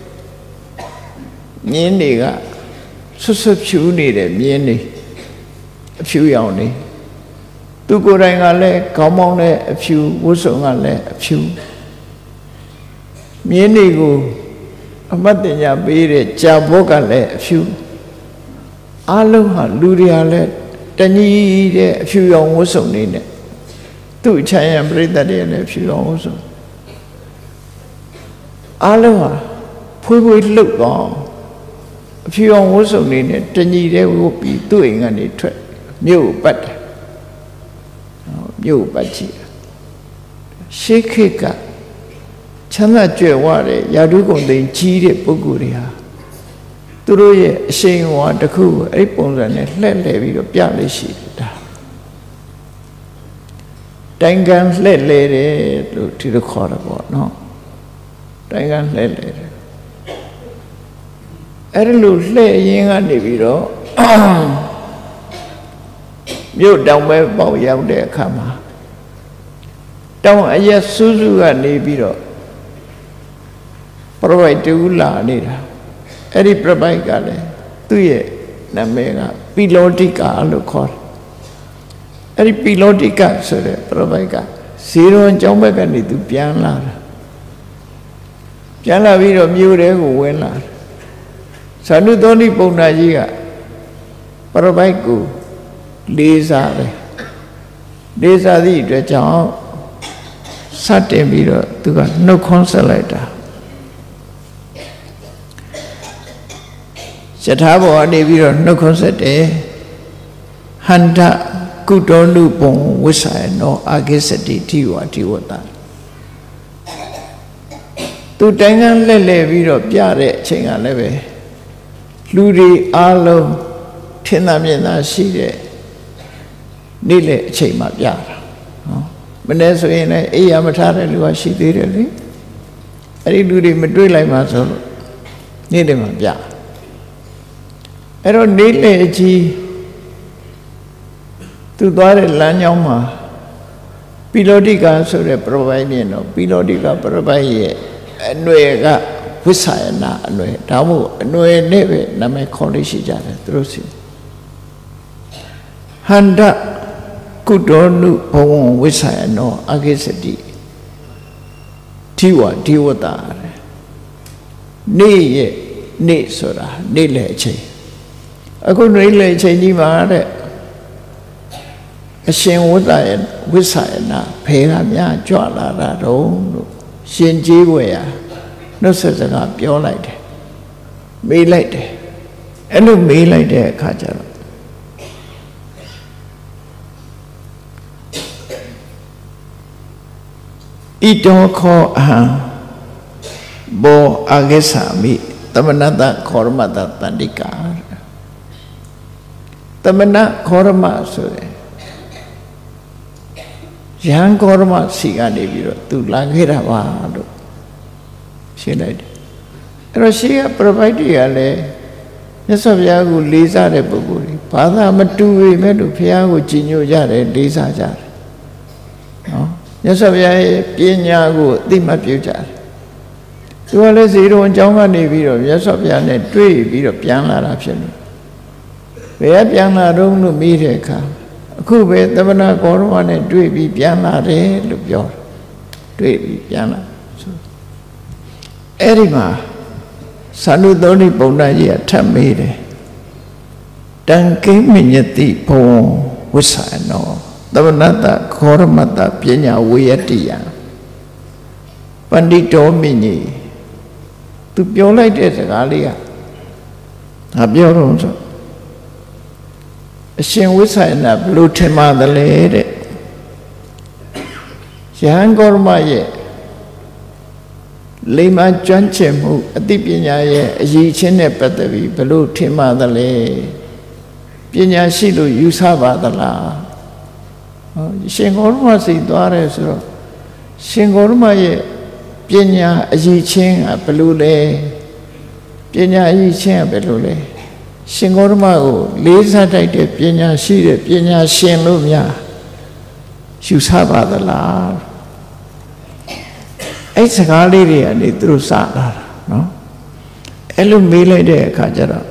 မြင်းတွေကဆွဆွဖြူနေတဲ့မြင်းတွေအဖြူရောင်နေသူကိုယ်တိုင်ကလည်းခေါင်းမောင်းတဲ့အဖြူဝတ်စုံကလည်းအဖြူမြင်းတွေကိုအမတ်တင်ညာပေးတဲ့ကြာဘောကလည်းအဖြူအလုံးဟာလူတွေဟာလည်းတညီတဲ့အဖြူရောင်ဝတ်စုံနေနဲ့သူ့ချမ်းရံပြိတ္တတွေလည်းအဖြူရောင်ဝတ်စုံအားလုံးဟာဖွေးဖွေးလှုပ်တော့အဖြူအောင်ဝတ်စုံနေနဲ့တညီတဲ့ဝတ်ပြီးသူ့အိမ်ကနေထွက်မြို့ကိုပတ်တယ်မြို့ကိုပတ်ကြည့်ရှေးခေတ်ကချမ်းသာကြွယ်ဝတဲ့ယာတုကုန်သိမ်းကြီးတဲ့ပုဂ္ဂိုလ်တွေဟာသူတို့ရဲ့အရှိန်အဝါတစ်ခုကိုအဲ့ပုံစံနဲ့လှည့်လည်ပြီးတော့ပြလို့ရှိတယ်ဒါတိုင်ကန်လှည့်လည်တယ်လို့ဒီလိုခေါ်တယ်ပေါ့နော်တိုင်ကန်လှည့်လည်တယ်အဲ့ဒီလိုလှည့်ရင်းကနေပြီးတော့မြို့တောင်ပဲပေါက်ရောက်တဲ့အခါမှာတောင်အရက်စူးစူးကနေပြီးတော့ပရပိုက်တူလာနေတာအဲ့ဒီပရပိုက်ကလည်းသူ့ရဲ့နာမည်ကပီလောတိကာလို့ခေါ်တယ်အဲ့ဒီပီလောတိကာဆိုတဲ့ပရပိုက်ကဇီရွန်ကျောင်းဘက်ကနေသူပြန်လာတာပြန်လာပြီးတော့မြို့ထဲကိုဝင်လာတယ်ဇာနုသောတိပုံနာကြီးကပရပိုက်ကိုလေးစားတယ်လေးစားသည့်အတွက်ကြောင့်စတင်ပြီးတော့သူကနှုတ်ခွန်းဆက်လိုက်တာယထာဘောကနေပြီးတော့နှုတ်ခွန်းဆက်တယ်ဟန္တကုတောနုပုံဝိဆာယနောအာဂိစတိတိဝါတိဝတ္တသူတိုင်ကန်းလှည့်လှည့်ပြီးတော့ပြတဲ့အချိန်ကလည်းပဲလူတွေအားလုံးထင်သာမြင်သာရှိတဲ့နေ့လေအချိန်မှပြတာနော်မနေ့ဆိုရင်လည်းအိယာမထားတဲ့လူကရှိသေးတယ်လေအဲ့ဒီလူတွေမတွေ့လိုက်မှဆိုလို့နေ့လေမှပြအဲ့တော့နေ့လေအကြီးသူသွားတဲ့လမ်းကြောင်းမှာပီလောတိကာဆိုတဲ့ပရပိုက်မြင်တော့ပီလောတိကာပရပိုက်ရဲ့အနွယ်ကဝိဆာယနာအနွယ်ဒါမှမဟုတ်အနွယ်နဲ့ပဲနာမည်ခေါ်လို့ရှိကြတယ်သူတို့စီဟန္တကုတောနုဘဝံဝိဆာယနောအာဂိစတိတိဝတိဝတ္တနေ့ရဲ့နေ့ဆိုတာနေ့လေအချိန်အခုနေ့လေအချိန်ကြီးမှာတဲ့အရှင်ဝတ္တယဝိဆာယနာဖေကများကြွလာတာတော့လို့ရှင်ကြီးဝေရနှုတ်ဆက်စကားပြောလိုက်တယ်မေးလိုက်တယ်အဲ့လိုမေးလိုက်တဲ့အခါကျတော့ဣတောခောအဟံဘောအာဂိသမိသမဏတခောရမတတန္တိကာသမဏခောရမဆိုတဲ့ယဟန်ခောရမရှိကနေပြီးတော့သူလာခဲ့တာပါလို့ရှင်းလိုက်တယ်အဲ့တော့ရှေးကပရပိုက်တွေကလည်းမြတ်စွာဘုရားကိုလေးစားတဲ့ပုဂ္ဂိုလ်တွေဘာသာမတူပေမဲ့လို့ဘုရားကိုကြည်ညိုကြတယ်လေးစားကြတယ်နော်မြတ်စွာဘုရားရဲ့ပညာကိုအသိမှတ်ပြုကြတယ်သူကလည်းဇေရုံအကြောင်းကနေပြီးတော့မြတ်စွာဘုရားနဲ့တွေ့ပြီးတော့ပြန်လာတာဖြစ်လို့ဘယ်ကပြန်လာတော့လို့မေးတဲ့အခါအခုပဲသမဏကောရမနဲ့တွေ့ပြီးပြန်လာတယ်လို့ပြောတယ်တွေ့ပြီးပြန်လာဆိုအဲ့ဒီမှာသာနုသောတိပုံနာကြီးကထပ်မေးတယ်တံကိမညတိဘဝဝိဆာနောသမဏတခောရမတပညာဝေယတိယပန္တိတောမိညိသူပြောလိုက်တဲ့စကားလေးကငါပြောတော့ဆိုအရှင်ဝိဆာယနာဘလို့ထင်မှသလဲတဲ့ယဟန်ကောရမရဲ့လိမ္မာကျွမ်းကျင်မှုအသိပညာရဲ့အရေးချင်းနဲ့ပတ်သက်ပြီးဘလို့ထင်မှသလဲပညာရှိလို့ယူဆပါသလားဟောရှင်ကောရမစီသွားတယ်ဆိုတော့ရှင်ကောရမရဲ့ပညာအရေးချင်းကဘလို့လဲပညာအရေးချင်းကဘလို့လဲရှင်ကောရမကိုလေးစားတိုက်တဲ့ပညာရှိတဲ့ပညာရှင်လို့များယူဆပါသလားအဲ့စကားလေးတွေကနေသူတို့စလာတာနော်အဲ့လိုမေးလိုက်တဲ့အခါကျတော့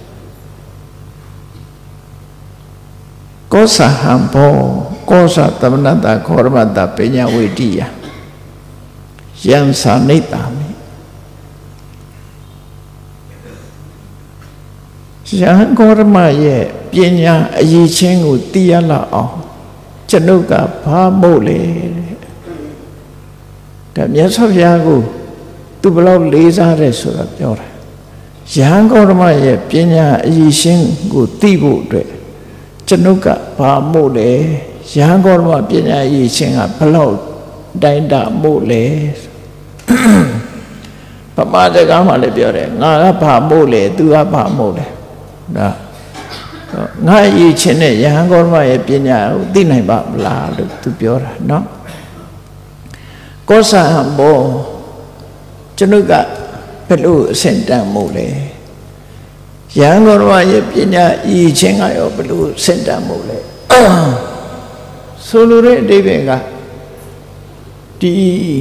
ကောသဟံဘောကောသသမဏတခောရမတပညာဝေတိယယံသာနိတ္တာမိယဟန်ကောရမရဲ့ပညာအရေးချင်းကိုသိရလောက်အောင်ကျွန်ုပ်ကဘာမို့လဲဒါမြတ်စွာဘုရားကိုသူဘလောက်လေးစားတယ်ဆိုတာပြောတာယဟန်ဂေါတမရဲ့ပညာအရည်ရှင်းကိုသိဖို့အတွက်ကျွန်ုပ်ကဘာမို့လဲယဟန်ဂေါတမပညာအရည်ရှင်းကဘလောက်တိုင်းတာမို့လဲပမာစကားမှလည်းပြောတယ်ငါကဘာမို့လဲသူကဘာမို့လဲဒါငါအရည်ချင်းနဲ့ယဟန်ဂေါတမရဲ့ပညာကိုသိနိုင်ပါမလားလို့သူပြောတာနော်ကောဆာဟံဘောကျွန်ုပ်ကဘယ်လိုအဆင့်တန်းမို့လဲယဟန်ဂေါတမရဲ့ပညာအရည်ချင်းကရောဘယ်လိုအဆင့်တန်းမို့လဲဆိုလိုတဲ့အဓိပ္ပာယ်ကဒီ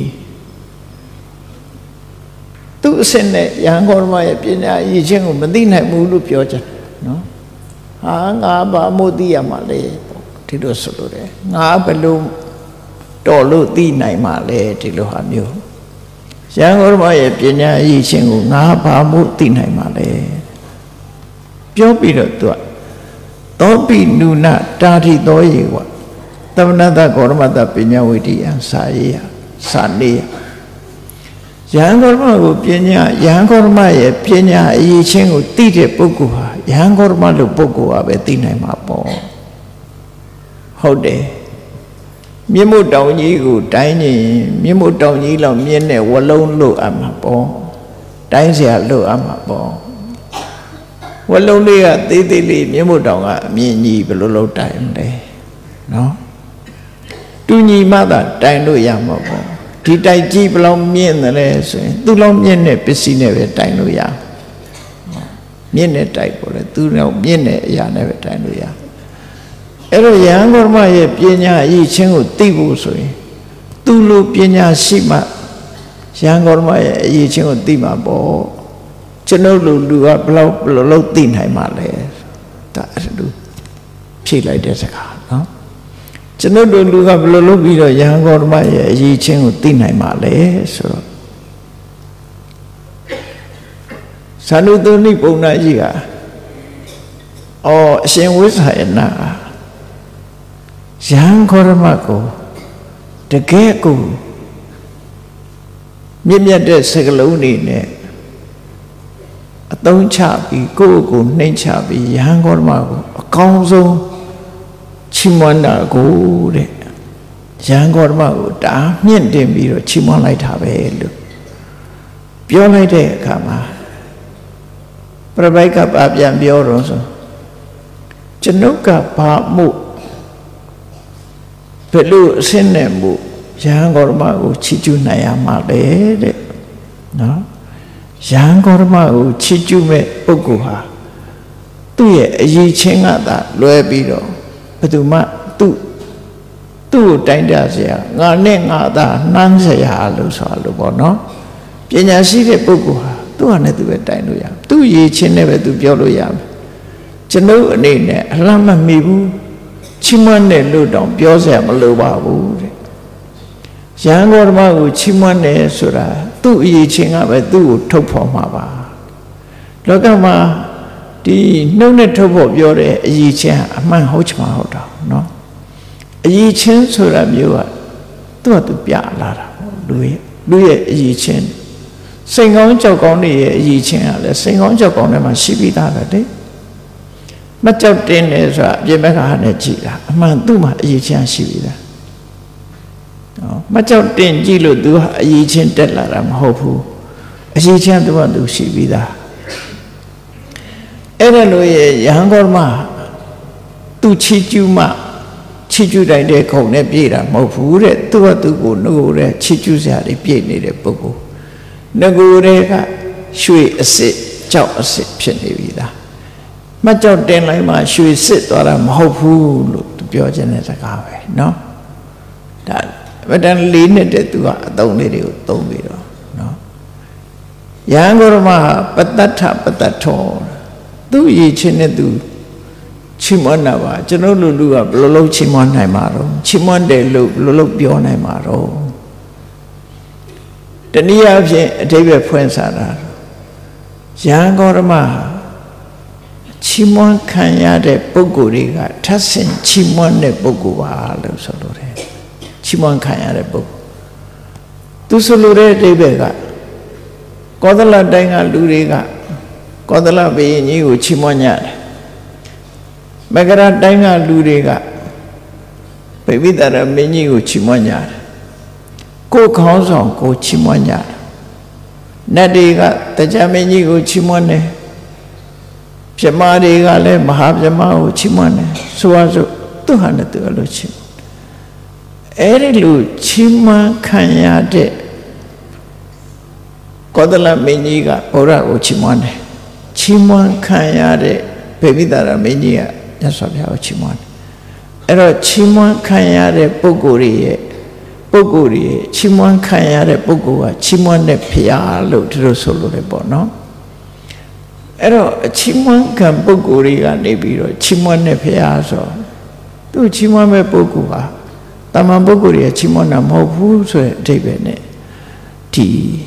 သူ့အဆင့်နဲ့ယဟန်ဂေါတမရဲ့ပညာအရည်ချင်းကိုမသိနိုင်ဘူးလို့ပြောကြတယ်နော်ဟာငါဘာမို့သိရမှာလဲဒီလိုဆိုလိုတယ်ငါဘယ်လိုတော်လို့သိနိုင်မှာလဲဒီလိုဟာမျိုးယဟန်ဂေါတမရဲ့ပညာအရည်ချင်းကိုငါဘာမို့သိနိုင်မှာလဲပြောပြီးတော့သူကသောပိနုနတာတိသောယေဝသမဏတဂေါတမတပညာဝိတ္တိယစာရေးစာနေယဟန်ဂေါတမကိုပညာယဟန်ဂေါတမရဲ့ပညာအရည်ချင်းကိုသိတဲ့ပုဂ္ဂိုလ်ဟာယဟန်ဂေါတမလို့ပုဂ္ဂိုလ်ဟာပဲသိနိုင်မှာပေါ့ဟုတ်တယ်မြင့်မို့တောင်ကြီးကိုတိုင်းနေမြင့်မို့တောင်ကြီးလောက်မြင့်တဲ့ဝလုံးလို့အမှာပေါ့တိုင်းเสียလို့အမှာပေါ့ဝလုံးလေးကသေးသေးလေးမြင့်မို့တောင်ကအမြင့်ကြီးဘယ်လိုလုပ်တိုင်းလဲနော်တူညီမှသာတိုင်းလို့ရမှာပေါ့ဒီတိုက်ကြီးဘယ်လောက်မြင့်တယ်လဲဆိုရင်သူ့လောက်မြင့်တဲ့ပစ္စည်းနဲ့ပဲတိုင်းလို့ရမြင့်တဲ့တိုက်ပေါ့လေသူ့လောက်မြင့်တဲ့အရာနဲ့ပဲတိုင်းလို့ရအဲ့တော့ယဟန်ဂေါတမရဲ့ပညာအရည်ချင်းကိုသိဖို့ဆိုရင်သူ့လိုပညာရှိမှယဟန်ဂေါတမရဲ့အရည်ချင်းကိုသိမှာပေါ့ကျွန်ုပ်လူလူကဘယ်လောက်ဘယ်လိုလုပ်သိနိုင်မှာလဲဒါအဲ့လိုဖြေလိုက်တဲ့စကားနော်ကျွန်ုပ်တို့လူကဘယ်လိုလုပ်ပြီးတော့ယဟန်ဂေါတမရဲ့အရည်ချင်းကိုသိနိုင်မှာလဲဆိုတော့သန္တုသုဏိပုံနာကြီးကအော်အရှင်ဝိဇ္ဇာယနာယဟန်ဂေါတမကိုတကယ်ကိုမြင့်မြတ်တဲ့စကလုံးတွေနဲ့အသုံးချပြီးကိုယ့်ကိုနှိမ့်ချပြီးယဟန်ဂေါတမကိုအကောင်းဆုံးချီးမွမ်းတာကိုတဲ့ယဟန်ဂေါတမကိုတားမြင့်တင်ပြီးတော့ချီးမွမ်းလိုက်တာပဲလို့ပြောလိုက်တဲ့အခါမှာပရပိုက်ကပါပြန်ပြောတော့ဆိုကျွန်ုပ်ကဘာမို့ဘယ်လိုအဆင့်နဲ့မို့ယဟန်ဂေါတမကိုချီးကျူးနိုင်ရမှာလဲတဲ့နော်ယဟန်ဂေါတမကိုချီးကျူးမဲ့ပုဂ္ဂိုလ်ဟာသူ့ရဲ့အရည်ချင်းကသာလွဲပြီးတော့ဘယ်သူမှသူ့သူ့ကိုတိုင်းတဆရာငါနဲ့ငါသာနှမ်းဆရာလို့ဆိုလို့ပေါ့နော်ပညာရှိတဲ့ပုဂ္ဂိုလ်ဟာသူ့ဟာနဲ့သူပဲတိုင်းလို့ရသူ့ရည်ချင်းနဲ့ပဲသူပြောလို့ရမယ်ကျွန်ုပ်အနေနဲ့အလှမ်းမမီဘူးချီးမွမ်းတယ်လို့တောင်ပြောစရာမလိုပါဘူးတဲ့ယဟန်ဂေါတမကိုချီးမွမ်းတယ်ဆိုတာသူ့အရေးချင်းကပဲသူ့ကိုထုတ်ဖော်မှာပါလောကမှာဒီနှုတ်နဲ့ထုတ်ဖော်ပြောတဲ့အရေးချင်းအမှန်ဟုတ်ချင်မှဟုတ်တာနော်အရေးချင်းဆိုတာမျိုးကသူ့ဟာသူပြလာတာလူရဲ့လူရဲ့အရေးချင်းစိန်ကောင်းကြောက်ကောင်းတွေရဲ့အရေးချင်းကလည်းစိန်ကောင်းကြောက်ကောင်းတွေမှာရှိပြီးသားပဲတဲ့မကြောက်တင်တယ်ဆိုတာအပြစ်မဲ့ခါနဲ့ကြည်တာအမှန်သူ့မှာအရေးချင်းရှိပြီးသားနော်မကြောက်တင်ကြည့်လို့သူဟာအရေးချင်းတက်လာတာမဟုတ်ဘူးအရေးချင်းသူကသူရှိပြီးသားအဲ့ဒါလို့ရဲ့ယဟန်ဂေါတမသူချီကျူးမှချီကျူးတိုင်းတဲ့ခုံနဲ့ပြေးတာမဟုတ်ဘူးတဲ့သူကသူကိုငိုတဲ့ချီကျူးစရာတွေပြေးနေတဲ့ပုဂ္ဂိုလ်ငကိုတွေကရွှေအစစ်ကြောက်အစစ်ဖြစ်နေပြီသားမကြောက်တင်လိုက်မှရွှေစစ်သွားတာမဟုတ်ဘူးလို့သူပြောခြင်းတဲ့စကားပဲเนาะဒါဗတန်လေးနဲ့တဲ့သူကအသုံးလေးတွေကိုသုံးပြီးတော့เนาะယဟန်ဂေါတမပတ္တထပတ္တထောသူ့ရည်ချင်းနဲ့သူချီးမွမ်းတာပါကျွန်တော်လူလူကဘယ်လိုလုပ်ချီးမွမ်းနိုင်မှာတော့ချီးမွမ်းတယ်လို့ဘယ်လိုလုပ်ပြောနိုင်မှာတော့တနည်းအားဖြင့်အဓိပ္ပာယ်ဖွင့်စားတာယဟန်ဂေါတမချီးမွမ်းခံရတဲ့ပုဂ္ဂိုလ်တွေကထပ်ဆင့်ချီးမွမ်းတဲ့ပုဂ္ဂိုလ်ပါလို့ဆိုလိုတယ်ချီးမွမ်းခံရတဲ့ပုဂ္ဂိုလ်သူဆိုလိုတဲ့အဓိပ္ပာယ်ကကောသလတိုင်းကလူတွေကကောသလဘုရင်ကြီးကိုချီးမွမ်းကြတယ်မကရတိုင်းကလူတွေကဗိမိတရမင်းကြီးကိုချီးမွမ်းကြတယ်ကိုယ်ခေါင်းဆောင်ကိုချီးမွမ်းကြတယ်နတ်တွေကတရားမင်းကြီးကိုချီးမွမ်းတယ်ပြမတွေကလည်းမဟာပြမကိုချီးမွမ်းတယ်ဆိုပါစို့သူဟာနဲ့သူအလိုချီးအဲ့ဒီလိုချီးမွမ်းခံရတဲ့ကောသလမင်းကြီးကဘုရားကိုချီးမွမ်းတယ်ချီးမွမ်းခံရတဲ့ဗေမိတာရမင်းကြီးကမြတ်စွာဘုရားကိုချီးမွမ်းတယ်အဲ့တော့ချီးမွမ်းခံရတဲ့ပုဂ္ဂိုလ်ရဲ့ပုဂ္ဂိုလ်ရဲ့ချီးမွမ်းခံရတဲ့ပုဂ္ဂိုလ်ကချီးမွမ်းတဲ့ဘုရားလို့ဒီလိုဆိုလို့လည်းပေါ့နော်အဲ့တော့အချီးမွမ်းခံပုဂ္ဂိုလ်တွေကနေပြီးတော့ချီးမွမ်းတဲ့ဘုရားဆိုသူချီးမွမ်းမဲ့ပုဂ္ဂိုလ်ဟာတမန်ပုဂ္ဂိုလ်ရဲ့ချီးမွမ်းတာမဟုတ်ဘူးဆိုတဲ့အဓိပ္ပာယ်နဲ့ဒီ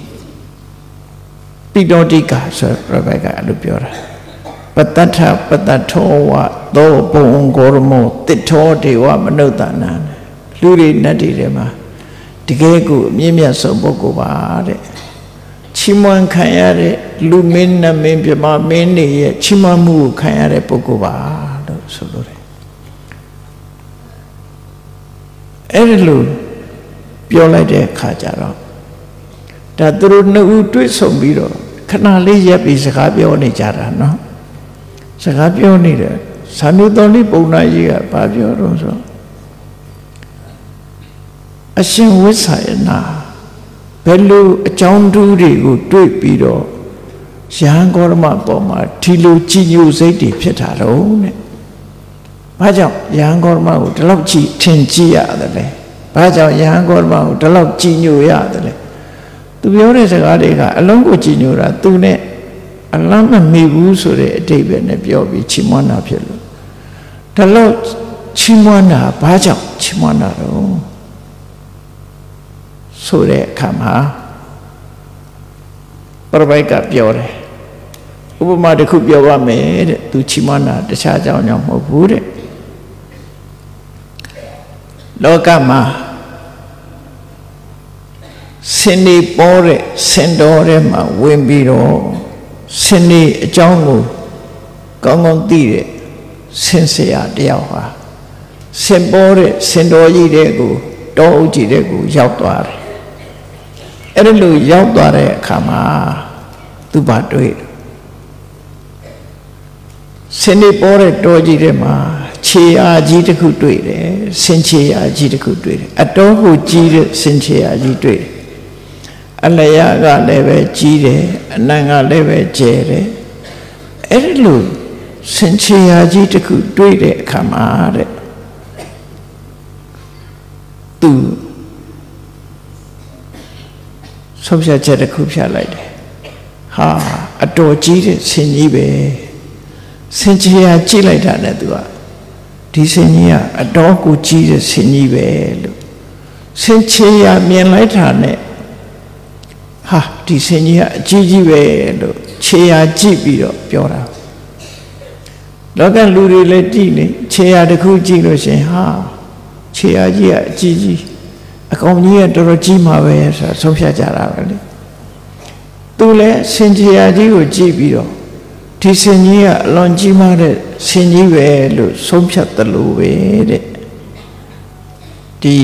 ပိဋောတိကဆိုရဘကအဲ့လိုပြောတာပတ္တထပတ္တထောဝသောဘုံဂေါရမောတိထောဒေဝမနုဿာနံလူတွေနတ်တွေထဲမှာတကယ်ကိုအမြင့်မြတ်ဆုံးပုဂ္ဂိုလ်ပါတဲ့ချီးမွမ်းခံရတဲ့လူမင်းနတ်မင်းပြမမင်းတွေရဲ့ချီးမွမ်းမှုကိုခံရတဲ့ပုဂ္ဂိုလ်ပါလို့ဆိုလိုတယ်အဲ့ဒီလိုပြောလိုက်တဲ့အခါကျတော့ဒါသူတို့နှစ်ဦးတွေ့ဆုံပြီးတော့ခဏလေးရက်ပြီးစကားပြောနေကြတာနော်စကားပြောနေတယ်ဇာမျိုးတော်လေးပုံနာကြီးကဘာပြောတော့ဆိုအရှင်ဝိသယနာဘယ်လိုအကြောင်းတူးတွေကိုတွေ့ပြီးတော့ရဟန်းဂေါရမပေါ်မှာဒီလိုကြည်ညိုစိတ်တွေဖြစ်တာတော့တဲ့ဘာကြောင့်ရဟန်းဂေါရမကိုဒီလောက်ကြည်ထင်ကြည်ရတယ်လဲဘာကြောင့်ရဟန်းဂေါရမကိုဒီလောက်ကြည်ညိုရတယ်လဲသူပြောတဲ့စကားတွေကအလုံးကိုကြည်ညိုတာသူနဲ့အလမ်းမမီဘူးဆိုတဲ့အတိတ်ပဲနဲ့ပြောပြီးချီးမွမ်းတာဖြစ်လို့ဒါလို့ချီးမွမ်းတာဘာကြောင့်ချီးမွမ်းတာတော့ဆိုတဲ့အခါမှာပရပိုက်ကပြောတယ်ဥပမာတစ်ခုပြောပါမယ်တဲ့သူချီးမွမ်းတာတခြားကြောင့်ကြောင့်မဟုတ်ဘူးတဲ့လောကမှာစင်နေပေါ်တဲ့စင်တော်ထဲမှာဝင်ပြီးတော့စင်နေအကြောင်းကိုကောင်းကောင်းသိတဲ့စင်ဆရာတယောက်ဟာစင်ပေါ်တဲ့စင်တော်ကြီးတဲ့ကိုတောအုပ်ကြီးတဲ့ကိုရောက်သွားတယ်အဲ့ဒီလိုရောက်သွားတဲ့အခါမှာသူဘာတွေ့စင်နေပေါ်တဲ့တောကြီးထဲမှာခြေအားကြီးတစ်ခုတွေ့တယ်စင်ခြေအားကြီးတစ်ခုတွေ့တယ်အတော်ကိုကြီးတဲ့စင်ခြေအားကြီးတွေ့တယ်အလျာကလည်းပဲကြီးတယ်အနံကလည်းပဲကျယ်တယ်အဲ့ဒီလိုစင်ချေရာကြီးတစ်ခုတွေ့တဲ့အခါမှာတဲ့သူဆုံးဖြတ်ချက်တစ်ခုဖြတ်လိုက်တယ်ဟာအတော်ကြီးတဲ့စင်ကြီးပဲစင်ချေရာကြည့်လိုက်တာနဲ့သူကဒီစင်ကြီးကအတော်ကိုကြီးတဲ့စင်ကြီးပဲလို့စင်ချေရာမြင်လိုက်တာနဲ့ဟာဒီစင်ကြီးကအကြီးကြီးပဲလို့ခြေရာကြည့်ပြီးတော့ပြောတာလောကလူတွေလည်းကြည့်နေခြေရာတစ်ခုကြည့်လို့ရှင်ဟာခြေရာကြီးကအကြီးကြီးအကောင်ကြီးကတော်တော်ကြီးမှာပဲဆိုတာဆုံးဖြတ်ကြတာပဲလေသူလည်းစင်ခြေရာကြီးကိုကြည့်ပြီးတော့ဒီစင်ကြီးကအလွန်ကြီးမားတဲ့စင်ကြီးပဲလို့ဆုံးဖြတ်တယ်လို့ပဲတဲ့ဒီ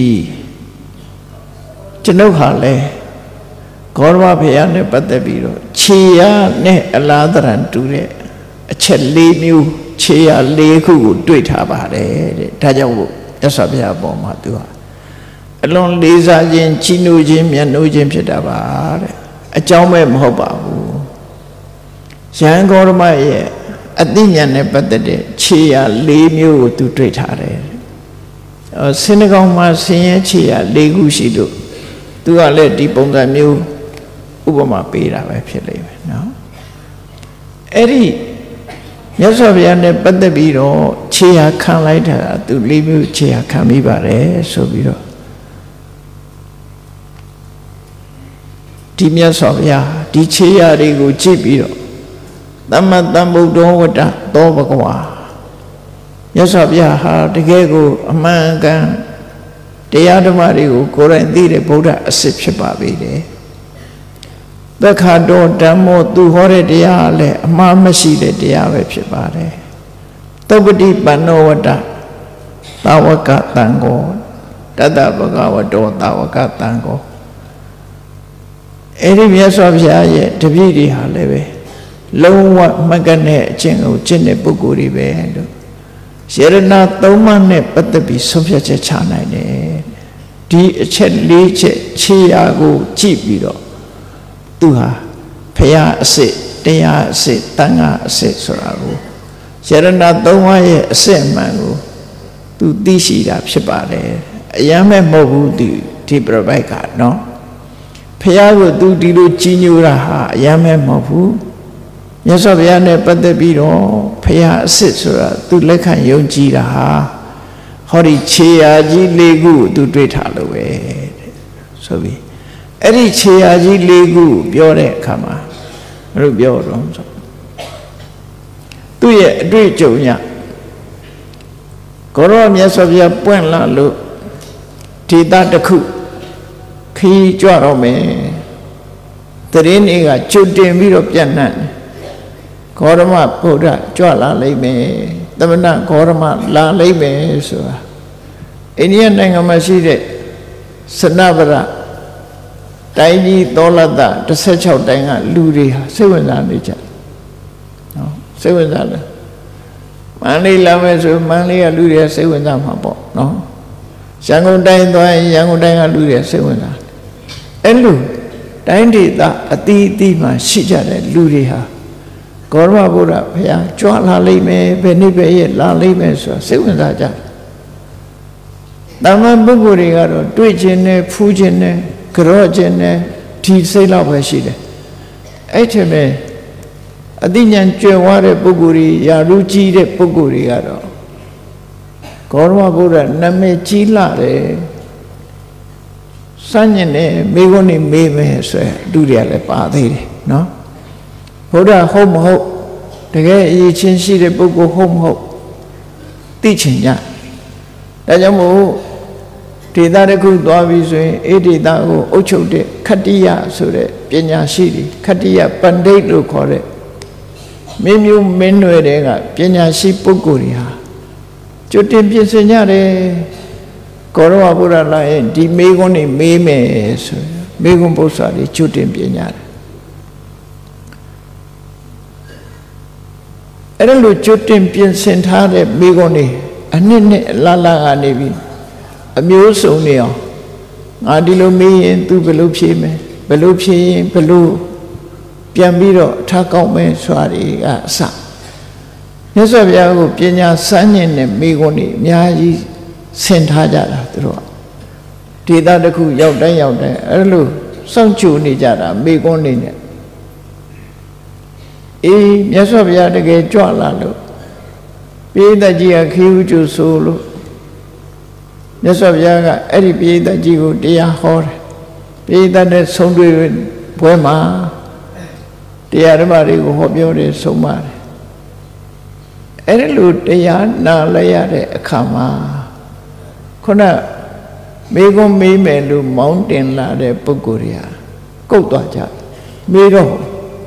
ကျွန်ုပ်ဟာလည်းဂေါရမဘုရားနဲ့ပတ်သက်ပြီးတော့ခြေရနဲ့အလားတရံတူတဲ့အချက်၄မျိုးခြေရ၄ခုကိုတွေ့ထားပါတယ်တဲ့ဒါကြောင့်မို့မြတ်စွာဘုရားပေါ်မှာသူဟာအလွန်လေးစားခြင်းချီးနှိုးခြင်းမြတ်နိုးခြင်းဖြစ်တာပါတဲ့အကြောင်းပဲမဟုတ်ပါဘူးရဟန်းဂေါရမရဲ့အသိဉာဏ်နဲ့ပတ်သက်တဲ့ခြေရ၄မျိုးကိုသူတွေ့ထားတယ်အဲစင်နှကောင်မှာဆင်းရဲခြေရ၄ခုရှိလို့သူကလည်းဒီပုံစံမျိုးဥပမာပေးတာပဲဖြစ်လိမ့်မယ်နော်အဲ့ဒီမြတ်စွာဘုရားနဲ့ပတ်သက်ပြီးတော့ခြေရာခံလိုက်တာသူလေးမျိုးခြေရာခံမိပါတယ်ဆိုပြီးတော့ဒီမြတ်စွာဘုရားဒီခြေရာတွေကိုကြည့်ပြီးတော့သမ္မာသမ္ဗုဒ္ဓဝတ္တသောဘဂဝါမြတ်စွာဘုရားဟာတကယ်ကိုအမှန်ကန်တရားဓမ္မတွေကိုကိုယ်တိုင်သိတဲ့ဗုဒ္ဓအစစ်ဖြစ်ပါပေတယ်သက်ခါတော်ဓမ္မောသူဟောတဲ့တရားလည်းအမှားမရှိတဲ့တရားပဲဖြစ်ပါတယ်သုပတိပန္နောဝတ္တသာဝကတံကောတတဗကဝတောသာဝကတံကောအဲ့ဒီမြတ်စွာဘုရားရဲ့တပည့်တွေဟာလည်းပဲလုံးဝမကနဲ့အကျင့်ကိုကျင့်တဲ့ပုဂ္ဂိုလ်တွေပဲလို့ယေရဏသုံးပါးနဲ့ပတ်သက်ပြီးဆုံးဖြတ်ချက်ချနိုင်တယ်ဒီအချက်လေးချက်ခြေရာကိုကြည့်ပြီးတော့သူဟာဘုရားအစစ်တရားအစစ်တန်ခါအစစ်ဆိုတာကိုယေရဏသုံးပါးရဲ့အစစ်အမှန်ကိုသူသိရှိတာဖြစ်ပါတယ်အယမ်းမဲ့မဟုတ်ဘူးဒီဒီပြပိုက်ကနော်ဘုရားကိုသူဒီလိုကြီးညိုတာဟာအယမ်းမဲ့မဟုတ်ဘူးမြတ်စွာဘုရားနဲ့ပတ်သက်ပြီးတော့ဘုရားအစစ်ဆိုတာသူလက်ခံယုံကြည်တာဟာဟောဒီခြေရာကြီးလေးခုသူတွေ့ထားလို့ပဲဆိုပြီးအဲ့ဒီခြေရာကြီးလေးခုပြောတဲ့အခါမှာမလို့ပြောတော့ဆိုသူ့ရဲ့အတွေ့အကြုံညကိုရောမြတ်စွာဘုရားပွင့်လာလို့ဒေသတစ်ခုခီးကြွတော့မယ်တရင်တွေကကျွတ်တင်ပြီးတော့ပြန့်နှံ့ဂေါရမဗုဒ္ဓကြွလာလိမ့်မယ်သမဏဂေါရမလာလိမ့်မယ်ဆိုတာအိန္ဒိယနိုင်ငံမှာရှိတဲ့စနဗရတိုင်းကြီးသောလတ္တတစ်ဆယ့်ခြောက်တိုင်းကလူတွေဟာစိတ်ဝင်စားနေကြနော်စိတ်ဝင်စားတယ်မန္တလေးလာမယ်ဆိုမန္တလေးကလူတွေစိတ်ဝင်စားမှာပေါ့နော်ရန်ကုန်တိုင်းသွားရင်ရန်ကုန်တိုင်းကလူတွေစိတ်ဝင်စားအဲ့လိုတိုင်းဒေသအသီးသီးမှာရှိကြတဲ့လူတွေဟာဂေါရမဗုဒ္ဓဘုရားကြွလာလိမ့်မယ်ဘယ်နည်းပဲရဲ့လာလိမ့်မယ်ဆိုတာစိတ်ဝင်စားကြတယ်တမန်ပုဂ္ဂိုလ်တွေကတော့တွေ့ခြင်းနဲ့ဖူးခြင်းနဲ့ကြော့ခြင်းနဲ့ဒီစိတ်လောက်ပဲရှိတယ်အဲ့ထက်ပဲအသိဉာဏ်ကျွယ်ဝတဲ့ပုဂ္ဂိုလ်တွေယာရုကြီးတဲ့ပုဂ္ဂိုလ်တွေကတော့ဂေါရမဗုဒ္ဓနာမည်ကြီးလာတယ်စัญญ์နဲ့မိဂုံးနေမေးမယ်ဆိုရင်အတူတည်းလည်းပါသေးတယ်နော်ဘုရားဟုတ်မဟုတ်တကယ်အရေးချင်းရှိတဲ့ပုဂ္ဂိုလ်ဟုတ်မဟုတ်သိချင်ကြဒါကြောင့်မို့ဒေသတစ်ခုသွားပြီဆိုရင်အဲ့ဒေသကိုအုပ်ချုပ်တဲ့ခတ္တိယဆိုတဲ့ပညာရှိတွေခတ္တိယပန္တိတ်လို့ခေါ်တဲ့မင်းမျိုးမင်းနွယ်တွေကပညာရှိပုဂ္ဂိုလ်တွေဟာကျွတ်တင်ပြင်ဆင်ကြတယ်ကောရဝဗုဒ္ဓလာရဲ့ဒီမေခွန်းနေမေးမယ်ဆိုရင်မေခွန်းပု္ပ္ပာတွေကျွတ်တင်ပြင်ကြတယ်အဲ့ဒါလိုကျွတ်တင်ပြင်ဆင်ထားတဲ့မေခွန်းနေအနှစ်နဲ့လာလာကနေပြီးအမျိုးစုံနေအောင်ငါဒီလိုမေးရင် तू ဘယ်လိုဖြေမယ်ဘယ်လိုဖြေရင်ဘယ်လိုပြန်ပြီးတော့ထားကောင်းမယ်ဆိုတာတွေကအစမြတ်စွာဘုရားကိုပညာစမ်းညင်တဲ့မိဂုဏ်တွေအများကြီးဆင်ထားကြတာသူတို့ဒေသတစ်ခုရောက်တိုင်းရောက်တိုင်းအဲ့လိုစောင့်ကြိုနေကြတာမိဂုဏ်တွေနဲ့အေးမြတ်စွာဘုရားတကယ်ကြွလာလို့ပိဋကကြီးကခေဥကျဆိုလို့မြတ်စွာဘုရားကအဲ့ဒီပိဋကကြီးကိုတရားဟောတယ်ပိဋကနဲ့ဆုံးတွေ့ပွဲမှာတရားဓမ္မတွေကိုဟောပြောတယ်ဆုံးမတယ်အဲ့ဒီလိုတရားနာလိုက်ရတဲ့အခါမှာခုနမေကွန်မေးမယ်လို့မောင်းတင်လာတဲ့ပုဂ္ဂိုလ်တွေဟာကုတ်သွားကြမေးတော့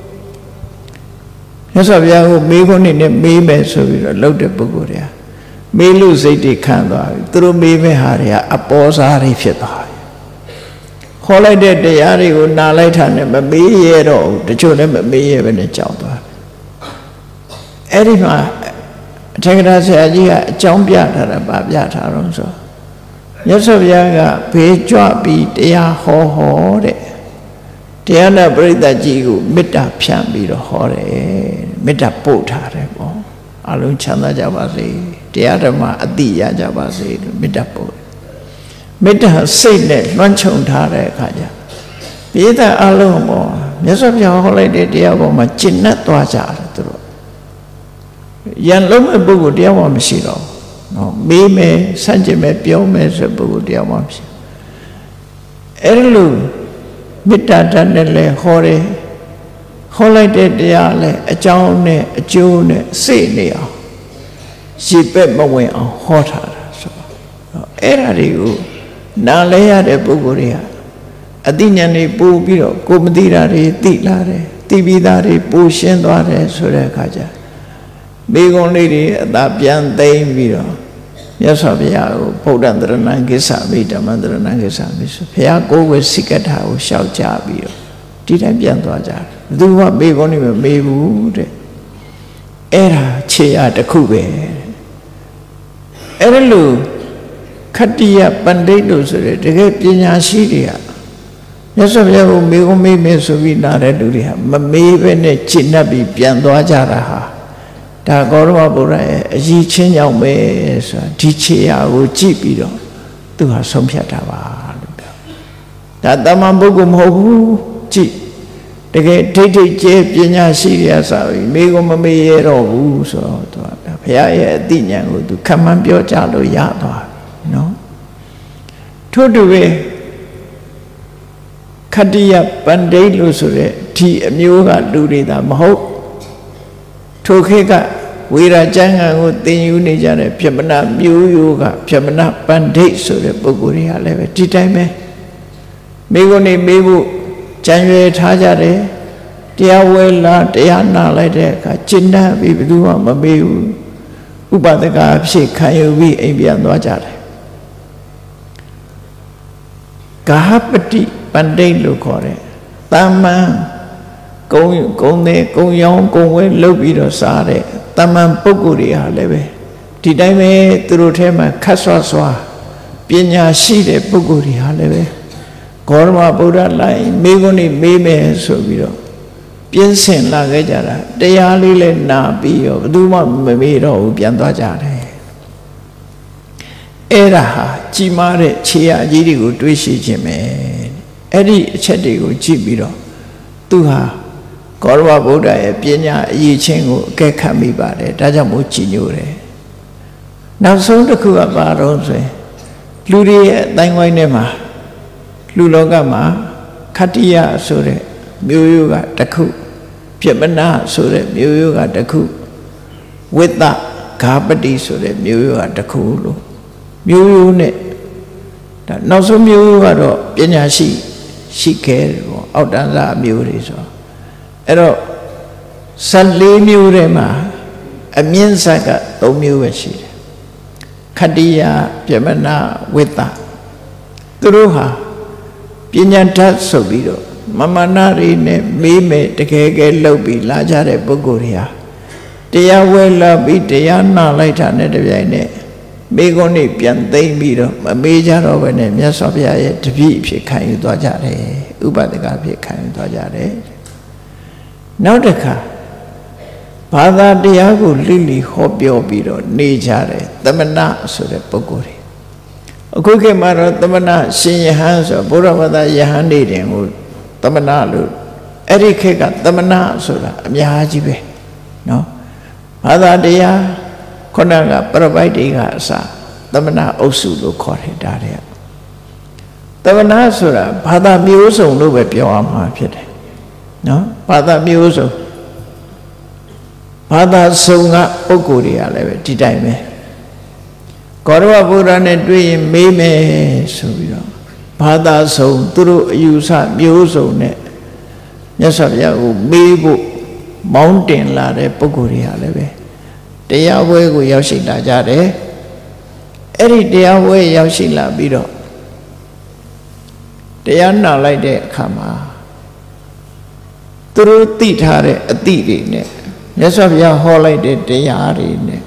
မြတ်စွာဘုရားကိုမေးခွန်းနေနဲ့မေးမယ်ဆိုပြီးတော့လှုပ်တဲ့ပုဂ္ဂိုလ်တွေဟာမေးလို့စိတ်တွေခံသွားပြီသူတို့မေးမဲ့ဟာတွေကအပေါ်စားတွေဖြစ်သွားပြီခေါ်လိုက်တဲ့တရားတွေကိုနားလိုက်တာနဲ့မမေးရတော့ဘူးတချို့လည်းမမေးရပဲနဲ့ကြောက်သွားအဲ့ဒီမှာအထက်ကရာဆရာကြီးကအကြောင်းပြထားတာပါပြထားတော့ဆိုမြတ်စွာဘုရားကဘေးကြွပြီးတရားဟောဟောတဲ့တရားနာပရိသတ်ကြီးကိုမေတ္တာဖြန့်ပြီးတော့ဟောတယ်မေတ္တာပို့ထားတယ်ပေါ့အလုံးချမ်းသာကြပါစေတရားဓမ္မအတိရကြပါစေလို့မေတ္တာပို့မေတ္တာစိတ်နဲ့လွှမ်းခြုံထားတဲ့အခါကျပိဋကအလုံးပေါ့မြတ်စွာဘုရားဟောလိုက်တဲ့တရားပေါ်မှာကျင့်납သွားကြတယ်သူတို့ရန်လုံးမဲ့ပုဂ္ဂိုလ်တရားမှမရှိတော့နော်မေးမယ်ဆန့်ကျင်မယ်ပြောမယ်ဆိုပုဂ္ဂိုလ်တရားမှမရှိအဲ့လိုမေတ္တာဓာတ်နဲ့လည်းဟောတယ်ဟောလိုက်တဲ့တရားလည်းအကြောင်းနဲ့အကျိုးနဲ့စိတ်နေအောင်ရေပက်မဝင်အောင်ဟောထားတာဆိုတော့အဲ့ဒါတွေကိုနားလဲရတဲ့ပုဂ္ဂိုလ်တွေကအသိဉာဏ်တွေပို့ပြီးတော့ကိုမသိတာတွေသိလာတယ်သိပြီးသားတွေပို့ရှင်းသွားတယ်ဆိုတဲ့အခါကျမိဂုံလေးတွေအသာပြန်သိမ့်ပြီးတော့မြတ်စွာဘုရားကိုဗုဒ္ဓံတရဏံကိစ္ဆာမိဓမ္မံတရဏံကိစ္ဆာမိဆိုဘုရားကိုယ်ဝေစိကထာကိုရှောက်ကြပြီးတော့ဒီတိုင်းပြန်သွားကြတယ်ဘယ်သူမှမိဂုံတွေမမေးဘူးတဲ့အဲ့ဒါခြေရတစ်ခုပဲအဲ့ဒါလို့ခတ္တိယပန္တိတ်လို့ဆိုတဲ့တကယ်ပညာရှိတွေကမြတ်စွာဘုရားကိုမေးခွန်းမေးမယ်ဆိုပြီးလာတဲ့လူတွေဟာမမေးဘဲနဲ့ရှင်းနှပ်ပြီးပြန်သွားကြတာဟာဒါဂေါရမဗုဒ္ဓရဲ့အကြီးချင်းကြောင့်ပဲဆိုတာဒီခြေရာကိုကြည့်ပြီးတော့သူဟာဆုံးဖြတ်တာပါလို့ပြောဒါတမန်ပုဂ္ဂိုလ်မဟုတ်ဘူးကြည့်တကယ်ဒိဋ္ဌိကျဲပညာရှိရဆိုပြီးမေးခွန်းမမေးရတော့ဘူးဆိုတော့သူကဘုရားရဲ့အသိဉာဏ်ကိုသူခံမှန်းပြောကြလို့ရသွားနော်ထို့တူပဲခတ္တိယပန္တိတ်လို့ဆိုတဲ့ဒီအမျိုးကလူတွေသာမဟုတ်ထိုခေတ်ကဝေရာကျမ်းဂန်ကိုသင်ယူနေကြတဲ့ပြမနာမျိုးရိုးကပြမနာပန္တိတ်ဆိုတဲ့ပုဂ္ဂိုလ်တွေကလည်းပဲဒီတိုင်းပဲမိဂုဏ်နေမေးဖို့ကြံရွယ်ထားကြတယ်တရားဝဲလာတရားနာလိုက်တဲ့အခါကျင့်တတ်ပြီးဘယ်သူမှမမေးဘူးဥပဒကအဖြစ်ခံယူပြီးအိမ်ပြန်သွားကြတယ်ဂဟပတိပန္တိတ်လို့ခေါ်တယ်တာမန်ကုံကုံတဲ့ကုံရောင်းကုံဝဲလုပ်ပြီးတော့စားတဲ့တာမန်ပုဂ္ဂိုလ်တွေဟာလည်းပဲဒီတိုင်းပဲသူတို့ထဲမှာခတ်ဆွားဆွားပညာရှိတဲ့ပုဂ္ဂိုလ်တွေဟာလည်းပဲဂေါရမဗုဒ္ဓလိုက်မေးခွန်းတွေမေးမယ်ဆိုပြီးတော့ပြင်းစင်လာခဲ့ကြတာတရားလေးလည်းနာပြီးတော့ဘယ်သူမှမမေးတော့ဘူးပြန်သွားကြတယ်အဲ့ဒါဟာကြီးမားတဲ့ခြေရာကြီးတွေကိုတွေးရှိခြင်းပဲအဲ့ဒီအချက်တွေကိုကြည့်ပြီးတော့သူဟာဂေါရမဗုဒ္ဓရဲ့ပညာအရေးချင်းကိုအကဲခတ်မိပါတယ်ဒါကြောင့်မို့ကြည်ညိုတယ်နောက်ဆုံးတစ်ခုကပါတော့ဆိုရင်လူတွေရဲ့အတိုင်းဝိုင်းထဲမှာလူလောကမှာခတ္တိယဆိုတဲ့မျိုးရိုးကတစ်ခုပြမနာဆိုတဲ့မျိုးရိုးကတစ်ခုဝိတ္တဂါပတိဆိုတဲ့မျိုးရိုးကတစ်ခုလို့မျိုးရိုးနဲ့ဒါနောက်ဆုံးမျိုးရိုးကတော့ပညာရှိရှိခဲ့တယ်ပေါ့အောက်တန်းစားမျိုးတွေဆိုအဲ့တော့ဆယ်လေးမျိုးထဲမှာအမြင့်ဆက်ကသုံးမျိုးပဲရှိတယ်ခတ္တိယပြမနာဝိတ္တသူတို့ဟာပညာတတ်ဆိုပြီးတော့မမနာရီနဲ့မေးမယ်တကယ်ကဲလှုပ်ပြီးလာကြတဲ့ပုဂ္ဂိုလ်တွေဟာတရားဝဲလာပြီးတရားနာလိုက်တာနဲ့တပြိုင်နက်မိဂုဏ်နေပြန်သိမ့်ပြီးတော့မမေးကြတော့ဘဲနဲ့မြတ်စွာဘုရားရဲ့တပည့်အဖြစ်ခံယူသွားကြတယ်ဥပဒကအဖြစ်ခံယူသွားကြတယ်နောက်တစ်ခါဘာသာတရားကိုလိလိဟောပြောပြီးတော့နေကြတယ်သမဏဆိုတဲ့ပုဂ္ဂိုလ်တွေအခုခေတ်မှာတော့သမဏရှင်ယဟန်ဆိုဘုရားဘာသာယဟန်တွေတင်ကိုသမဏလို့အဲ့ဒီခေတ်ကသမဏဆိုတာအများကြီးပဲနော်ဘာသာတရားခုနကပရပိုက်တွေကအစသမဏအုပ်စုလို့ခေါ်တယ်ဒါတွေကသမဏဆိုတာဘာသာမျိုးစုံလို့ပဲပြောရမှာဖြစ်တယ်နော်ဘာသာမျိုးစုံဘာသာစုံကပုဂ္ဂိုလ်တွေကလည်းပဲဒီတိုင်းပဲဂေါရဝဗုဒ္ဓနဲ့တွေ့ရင်မေးမယ်ဆိုပြီးတော့ဘာသာစုံသူတို့အယူဆမျိုးစုံနဲ့မြတ်စွာဘုရားကိုမေးဖို့မောင်းတင်လာတဲ့ပုဂ္ဂိုလ်တွေကလည်းပဲတရားပွဲကိုရောက်ရှိလာကြတယ်အဲ့ဒီတရားပွဲရောက်ရှိလာပြီးတော့တရားနာလိုက်တဲ့အခါမှာသူတို့သိထားတဲ့အသည့်တွေနဲ့မြတ်စွာဘုရားဟောလိုက်တဲ့တရားတွေနဲ့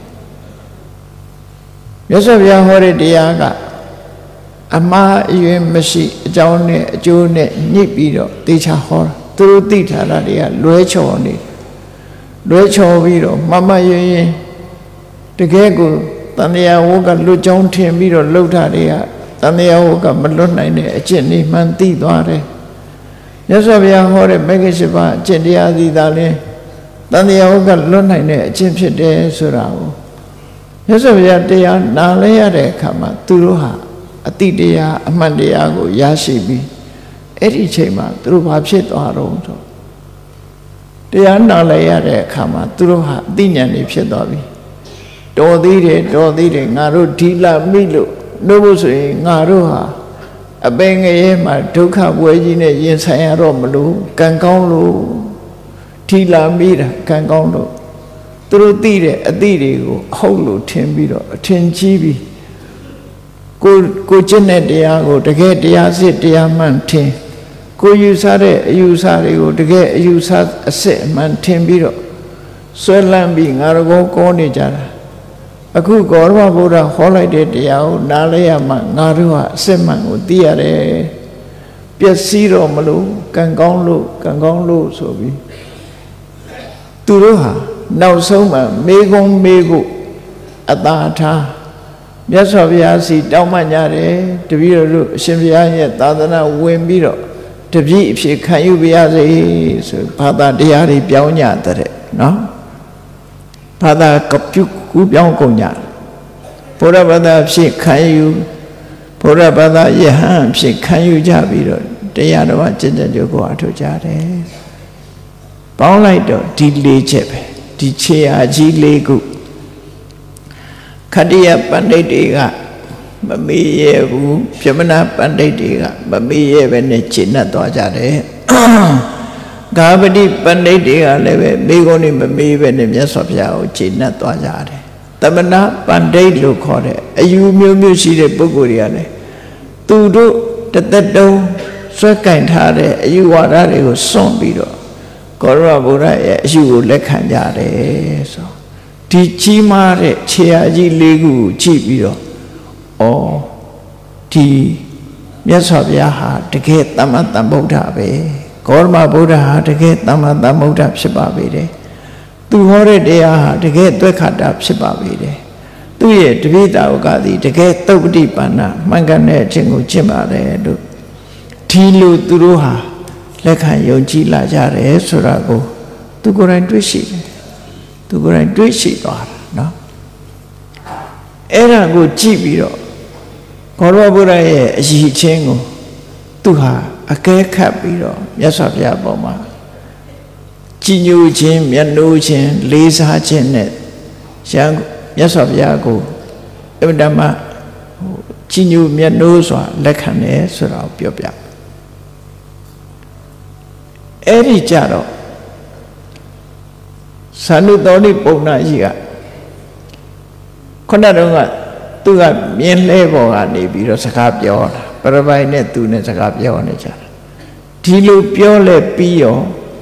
မြတ်စွာဘုရားဟောတဲ့တရားကအမှားအယွင်းမရှိအကြောင်းနဲ့အကျိုးနဲ့ညှိပြီးတော့သေချာဟောတာသူတို့သိထားတာတွေကလွဲချော်နေလွဲချော်ပြီးတော့မမယရင်ရင်တကယ်ကိုတန်တရားဝကလွတ်ကြောင်းထင်ပြီးတော့လှုပ်တာတွေကတန်တရားဝကမလွတ်နိုင်တဲ့အကျင့်နေမှန်သိသွားတယ်မြတ်စွာဘုရားဟောတဲ့မဂ္ဂင်၈ပါးအကျင့်တရားစီသာလင်းတန်တရားဝကလွတ်နိုင်တဲ့အကျင့်ဖြစ်တယ်ဆိုတာကိုမြတ်စွာဘုရားတရားနာလဲရတဲ့အခါမှာသူတို့ဟာအတိတရားအမှန်တရားကိုရရှိပြီးအဲ့ဒီအချိန်မှာသူတို့ဘာဖြစ်သွားတော့ဆိုတရားနာလဲရတဲ့အခါမှာသူတို့ဟာအသိဉာဏ်တွေဖြစ်သွားပြီတော်သေးတယ်တော်သေးတယ်ငါတို့ဒီလာမိလို့လို့ဆိုရင်ငါတို့ဟာအပင်ငရဲမှာဒုက္ခဝဲကြီးနဲ့ရင်ဆိုင်ရတော့မလို့ကံကောင်းလို့ထီလာမိတာကံကောင်းလို့သူတို့သိတဲ့အသည့်တွေကိုအဟုတ်လို့ထင်ပြီးတော့အထင်ကြီးပြီးကိုကိုကျင့်တဲ့တရားကိုတကယ်တရားစစ်တရားမှန်ထင်ကိုယူဆတဲ့အယူဆတွေကိုတကယ်အယူဆအစစ်အမှန်ထင်ပြီးတော့ဆွဲလန်းပြီးငါတို့ကိုကောနေကြတာအခုဂေါရမဗုဒ္ဓဟောလိုက်တဲ့တရားကိုနားလဲရမှငါတို့ဟာအစစ်မှန်ကိုသိရတယ်ပျက်စီးတော့မလို့ကံကောင်းလို့ကံကောင်းလို့ဆိုပြီးသူတို့ဟာနောက်ဆုံးမှမေကုံမေကုအသာထားမြတ်စွာဘုရားစီတောင်းပန်ကြတယ်တပည့်တော်တို့အရှင်ဘုရားရဲ့သာသနာဝင်ပြီးတော့တပည့်အဖြစ်ခံယူပါရစေဆိုဘာသာတရားတွေပြောင်းကြတဲ့နော်ဘာသာကပြုကူပြောင်းကုန်ကြဘုရားဘာသာဖြစ်ခံယူဘုရားဘာသာယဟန်ဖြစ်ခံယူကြပြီးတော့တရားတော်ကျင့်ကြံကြကိုအထောက်ကြတယ်ပေါင်းလိုက်တော့ဒီလေးချက်ပဲဒီခြေအားကြီးလေးခုခတ္တယပန္တိတ်တွေကမမေ့ရဘူးပြမနာပန္တိတ်တွေကမမေ့ရပဲနဲ့ရှင်းတတ်သွားကြတယ်ဂါပတိပန္တိတ်တွေကလည်းပဲမိဂုံးနေမမေ့ပဲနဲ့မြတ်စွာဘုရားကိုရှင်းတတ်သွားကြတယ်သမဏပန္တိတ်လို့ခေါ်တဲ့အယူမျိုးမျိုးရှိတဲ့ပုဂ္ဂိုလ်တွေကလည်းသူတို့တသက်တုံးဆွဲကင်ထားတဲ့အယူဝါဒတွေကိုစွန့်ပြီးတော့ဂေါရမဗုဒ္ဓရဲ့အယူကိုလက်ခံကြတယ်ဆိုဒီကြီးမားတဲ့ခြေအားကြီးလေးခုကိုကြည့်ပြီးတော့ဩဒီမြတ်စွာဘုရားဟာတကယ်သမ္မာသမ္ဗုဒ္ဓပဲဂေါရမဗုဒ္ဓဟာတကယ်သမ္မာသမ္ဗုဒ္ဓဖြစ်ပါပေတယ်သူဟောတဲ့တရားဟာတကယ်သွက်ခါတာဖြစ်ပါပေတယ်သူရဲ့တပိတာဝကသည်တကယ်သုပ္ပတိပါဏမှန်ကန်တဲ့အခြင်းကိုကျင့်ပါတယ်လို့ဒီလိုသူတို့ဟာလက်ခံယုံကြည်လာကြတယ်ဆိုတာကိုသူကိုယ်တိုင်တွေ့ရှိတယ်သူကိုယ်တိုင်တွေ့ရှိသွားတာနော်အဲ့ဒါကိုကြည့်ပြီးတော့ဂေါရမဗုဒ္ဓရဲ့အရည်ချင်းကိုသူဟာအကဲခတ်ပြီးတော့မြတ်စွာဘုရားပေါ်မှာကြည်ညိုခြင်းမျက်နှိုးခြင်းလေးစားခြင်းနဲ့ရန်မြတ်စွာဘုရားကိုအမြဲတမ်းကြည်ညိုမျက်နှိုးစွာလက်ခံတယ်ဆိုတာကိုပြောပြအဲ့ဒီကြတော့သာနုတော်နိပုံနာကြီးကခုနတုန်းကသူကမြင်းလဲပေါ်ကနေပြီးတော့စကားပြောတာပရပိုင်နဲ့သူနဲ့စကားပြောနေကြတာဒီလိုပြောလဲပြီးရော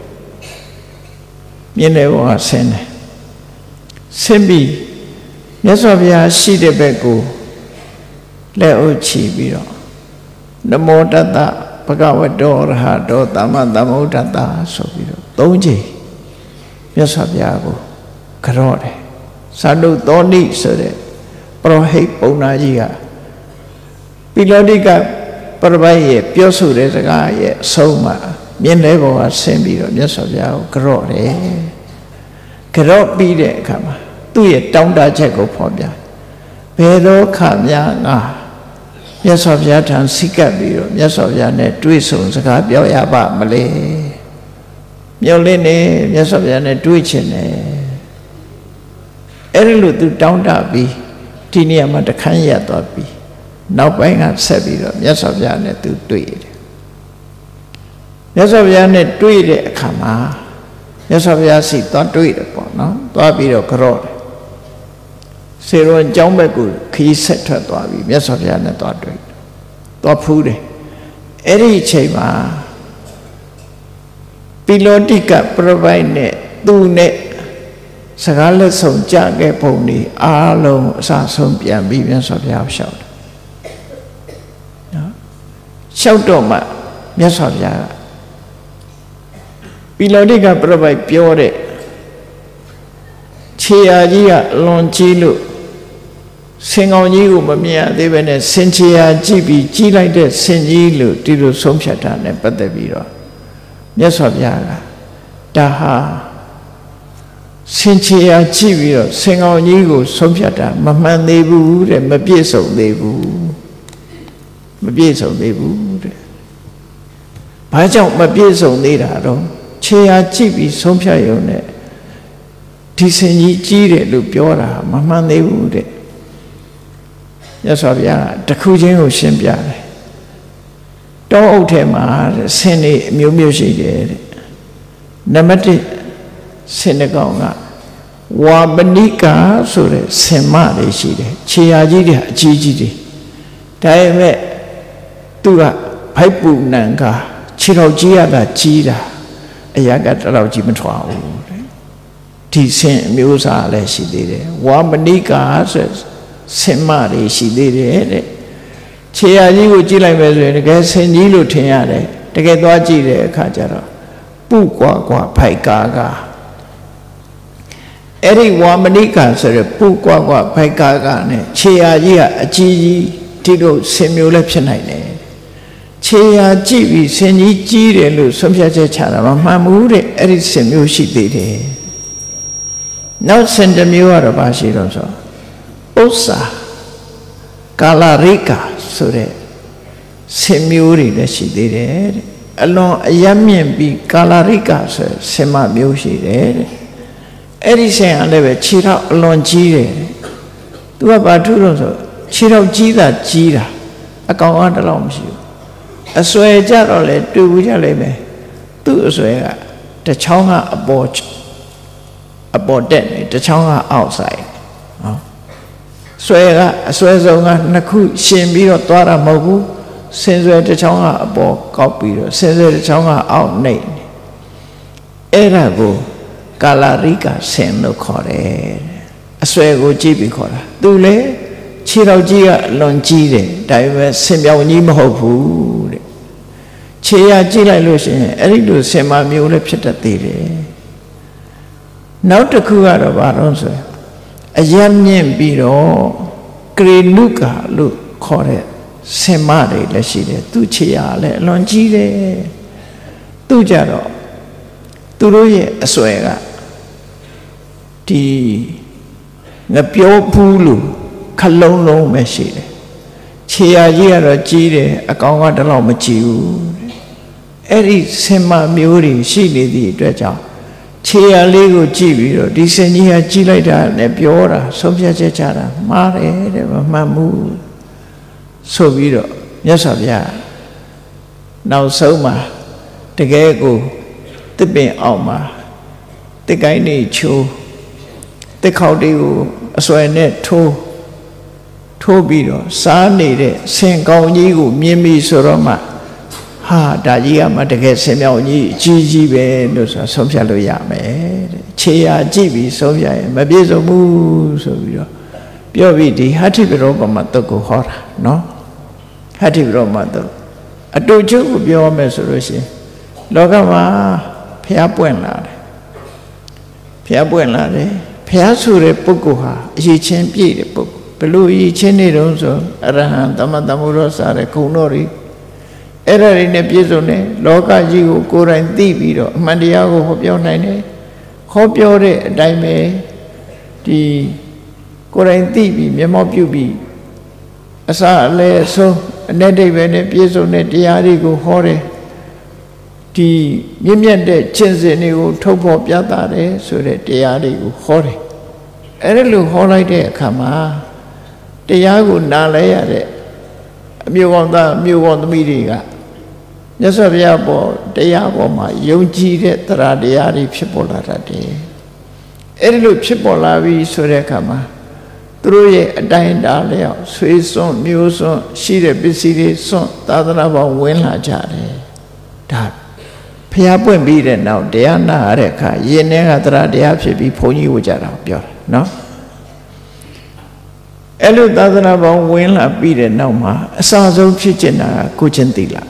မြင်းလဲပေါ်ကဆင်းတယ်ဆင်းပြီးမြတ်စွာဘုရားရှိတဲ့ဘက်ကိုလက်အုပ်ချီပြီးတော့နမောတတ္တဘဂဝတောရဟတောသမ္မာသမ္ဗုဒ္ဓတ္တဆိုပြီးတော့သုံးချိန်မြတ်စွာဘုရားကိုကြော့တယ်သာနုသောနိဆိုတဲ့ပရောဟိတ်ပုံနာကြီးကပိလောတိကပရပိုက်ရဲ့ပြောဆိုတဲ့စကားရဲ့အဆုံးမှာမြင်းလဲပေါ်ကဆင်းပြီးတော့မြတ်စွာဘုရားကိုကြော့တယ်ကြော့ပြီးတဲ့အခါမှာသူ့ရဲ့တောင်းတချက်ကိုဖော်ပြဘယ်တော့ခါများငါမြတ်စွာဘုရားထံစိတ်ကပ်ပြီးတော့မြတ်စွာဘုရားနဲ့တွေ့ဆုံစကားပြောရပါမလဲမျောလင်းနေမြတ်စွာဘုရားနဲ့တွေ့ချင်တယ်အဲ့ဒီလိုသူတောင်းတပြီးဒီနေရာမှာတခန်းရသွားပြီးနောက်ပိုင်းကဆက်ပြီးတော့မြတ်စွာဘုရားနဲ့သူတွေ့တယ်မြတ်စွာဘုရားနဲ့တွေ့တဲ့အခါမှာမြတ်စွာဘုရားစီသွားတွေ့တယ်ပေါ့နော်သွားပြီးတော့ကြော့တယ်စေရွန်ကျောင်းဘက်ကိုခီးဆက်ထွက်သွားပြီးမြတ်စွာဘုရားနဲ့သွားတွေ့သွားဖူးတယ်အဲ့ဒီအချိန်မှာပိလောတိကပရပိုက်နဲ့သူနဲ့စကားလက်ဆောင်ကြခဲ့ပုံတွေအားလုံးအစဆုံးပြန်ပြီးမြတ်စွာဘုရားလျှောက်တယ်နော်လျှောက်တော့မှမြတ်စွာဘုရားပိလောတိကပရပိုက်ပြောတဲ့ခြေအားကြီးကလွန်ကြီးလို့ဆင်ကောင်ကြီးကိုမမြင်ရသေးပဲနဲ့ဆင်ခြေအားကြည့်ပြီးကြီးလိုက်တဲ့ဆင်ကြီးလို့ဒီလိုဆုံးဖြတ်တာနဲ့ပတ်သက်ပြီးတော့မြတ်စွာဘုရားကဒါဟာဆင်ခြေအားကြည့်ပြီးတော့ဆင်ကောင်ကြီးကိုဆုံးဖြတ်တာမမှန်သေးဘူးတဲ့မပြည့်စုံသေးဘူးမပြည့်စုံသေးဘူးတဲ့ဘာကြောင့်မပြည့်စုံသေးတာတော့ခြေအားကြည့်ပြီးဆုံးဖြတ်ရုံနဲ့ဒီဆင်ကြီးကြီးတယ်လို့ပြောတာမမှန်သေးဘူးတဲ့မြတ်စွာဘုရားတခုချင်းကိုရှင်းပြတယ်တောအုပ်ထဲမှာဆင်းနေအမျိုးမျိုးရှိတယ်တဲ့နံပါတ်တစ်ဆင်းတစ်ကောင်ကဝါပဏိကာဆိုတဲ့ဆင်မတွေရှိတယ်ခြေရာကြီးတွေအကြီးကြီးတွေဒါပေမဲ့သူကဖိုက်ပူနံကခြေတော်ကြီးရတာကြီးတာအရာကတလောက်ကြီးမထွားဘူးတဲ့ဒီဆင်အမျိုးအစားလည်းရှိသေးတယ်ဝါပဏိကာဆိုဆင်မတွေရှိသေးတယ်တဲ့ခြေရာကြီးကိုကြည့်လိုက်မယ်ဆိုရင်တကယ်ဆင်ကြီးလို့ထင်ရတယ်တကယ်သွားကြည့်တဲ့အခါကျတော့ပုကွာကွာဖိုက်ကာကအဲ့ဒီဝါမဏိကာဆိုရပုကွာကွာဖိုက်ကာကနဲ့ခြေရာကြီးကအကြီးကြီးဒီလိုဆင်မျိုးလည်းဖြစ်နိုင်တယ်ခြေရာကြည့်ပြီးဆင်ကြီးကြီးတယ်လို့ဆုံးဖြတ်ချက်ချတာမမှန်ဘူးတဲ့အဲ့ဒီဆင်မျိုးရှိသေးတယ်နောက်ဆင်တစ်မျိုးကတော့ဘာရှိတော့ဆိုဥစ္စာကာလရိကာဆိုတဲ့ဆင်မျိုးတွေလည်းရှိသေးတယ်တဲ့အလွန်အယမ်းမြင့်ပြီးကာလရိကာဆိုဆင်မမျိုးရှိတယ်တဲ့အဲ့ဒီဆင်ကလည်းပဲခြေထောက်အလွန်ကြီးတယ်သူကဘာထူးလို့ဆိုခြေထောက်ကြီးတာကြီးတာအကောင်အားတလောက်မရှိဘူးအစွဲကြတော့လေတူဘူးကြလိမ့်မယ်သူ့အစွဲကတချောင်းကအပေါ်အပေါ်တက်နေတချောင်းကအောက်ဆိုင်ဟောဆွဲကအဆွဲဆုံးကနှစ်ခုရှင်ပြီးတော့သွားတာမဟုတ်ဘူးဆင်ဆွဲတစ်ချောင်းကအပေါ်ကောက်ပြီးတော့ဆင်ဆွဲတစ်ချောင်းကအောက်နှိမ့်နေအဲ့ဒါကိုကာလာရိကာဆင်လို့ခေါ်တယ်အဆွဲကိုကြည့်ပြီးခေါ်တာသူလေခြေတော်ကြီးကအလွန်ကြီးတယ်ဒါပေမဲ့ဆင်ပြောင်ကြီးမဟုတ်ဘူးတဲ့ခြေရကြည့်လိုက်လို့ရှိရင်အဲ့ဒီလိုဆင်မမျိုးလည်းဖြစ်တတ်သေးတယ်နောက်တစ်ခုကတော့ဘာလို့ဆိုအယမ်းမြင့်ပြီးတော့ကရေနုကာလို့ခေါ်တဲ့ဆင်မတွေလည်းရှိတယ်သူ့ခြေရလည်းအလွန်ကြီးတယ်သူကြတော့သူတို့ရဲ့အစွဲကဒီငပြောဘူးလို့ခလုံးလုံးပဲရှိတယ်ခြေရကြီးကတော့ကြီးတယ်အကောင်ကတလောက်မကြီးဘူးအဲ့ဒီဆင်မမျိုးတွေရှိနေသည့်အတွက်ကြောင့်ခြေရလေးကိုကြည့်ပြီးတော့ဒီဆင်ကြီးကကြည့်လိုက်တာနဲ့ပြောတာဆုံးဖြတ်ချက်ချတာမှားတယ်တဲ့မမှန်ဘူးဆိုပြီးတော့မြတ်စွာဘုရားနောက်ဆုံးမှာတကယ်ကိုတစ်ပင်အောင်မှာတစ်ကိုင်းနေချိုးတစ်ခေါက်လေးကိုအစွဲနဲ့ထိုးထိုးပြီးတော့စားနေတဲ့ဆင်ကောင်းကြီးကိုမြင်ပြီဆိုတော့မှဟာဒါကြီးကမှတကယ်ဆင်မြောင်ကြီးအကြီးကြီးပဲလို့ဆိုဆုံးဖြတ်လို့ရမယ်တဲ့ခြေရာကြည့်ပြီးဆုံးဖြတ်ရင်မပြည့်စုံဘူးဆိုပြီးတော့ပြောပြီးဒီဟဋ္ဌိပရောပမတုတ်ကိုဟောတာနော်ဟဋ္ဌိပရောပမတုတ်အတူချုပ်ကိုပြောမယ်ဆိုလို့ရှိရင်လောကမှာဖျားပွင့်လာတယ်ဖျားပွင့်လာတယ်ဖျားဆိုတဲ့ပုဂ္ဂိုလ်ဟာအရေးချင်းပြည့်တဲ့ပုဂ္ဂိုလ်ဘလို့အရေးချင်းနေတုံးဆိုအရဟံသမတမုရောစားတဲ့ဂုဏ်တော်တွေအဲ့ဒါတွေနဲ့ပြည့်စုံတယ်လောကကြီးကိုကိုယ်တိုင်သိပြီးတော့အမှန်တရားကိုဟောပြောနိုင်တယ်ဟောပြောတဲ့အတိုင်းပဲဒီကိုယ်တိုင်သိပြီးမျက်မှောက်ပြုပြီးအစအလယ်အဆုံးအ내ဒိဗ္ဗေနဲ့ပြည့်စုံတဲ့တရားတွေကိုဟောတယ်ဒီမြင့်မြတ်တဲ့ကျင့်စဉ်တွေကိုထုတ်ဖော်ပြသတယ်ဆိုတဲ့တရားတွေကိုဟောတယ်အဲ့ဒါလိုဟောလိုက်တဲ့အခါမှာတရားကိုနားလဲရတဲ့အမျိုးကောင်းသားအမျိုးကောင်းသမီးတွေကမြတ်စွာဘုရားပေါ်တရားပေါ်မှာယုံကြည်တဲ့တရားတရားတွေဖြစ်ပေါ်လာတတ်တယ်အဲ့ဒီလိုဖြစ်ပေါ်လာပြီဆိုတဲ့အခါမှာသူတို့ရဲ့အတိုင်းအတာလျောက်ဆွေးစွန့်မျိုးစွန့်ရှိတဲ့ပစ္စည်းတွေစွန့်သာသနာပေါ်ဝင်လာကြတယ်ဒါဘုရားပွင့်ပြီးတဲ့နောက်တရားနာရတဲ့အခါယင်ထဲကတရားတရားဖြစ်ပြီးဘုန်းကြီးဝကြတာပြောတာနော်အဲ့လိုသာသနာပေါင်းဝင်လာပြီးတဲ့နောက်မှာအစဆုံးဖြစ်ကျင်တာကိုချင်းသီလ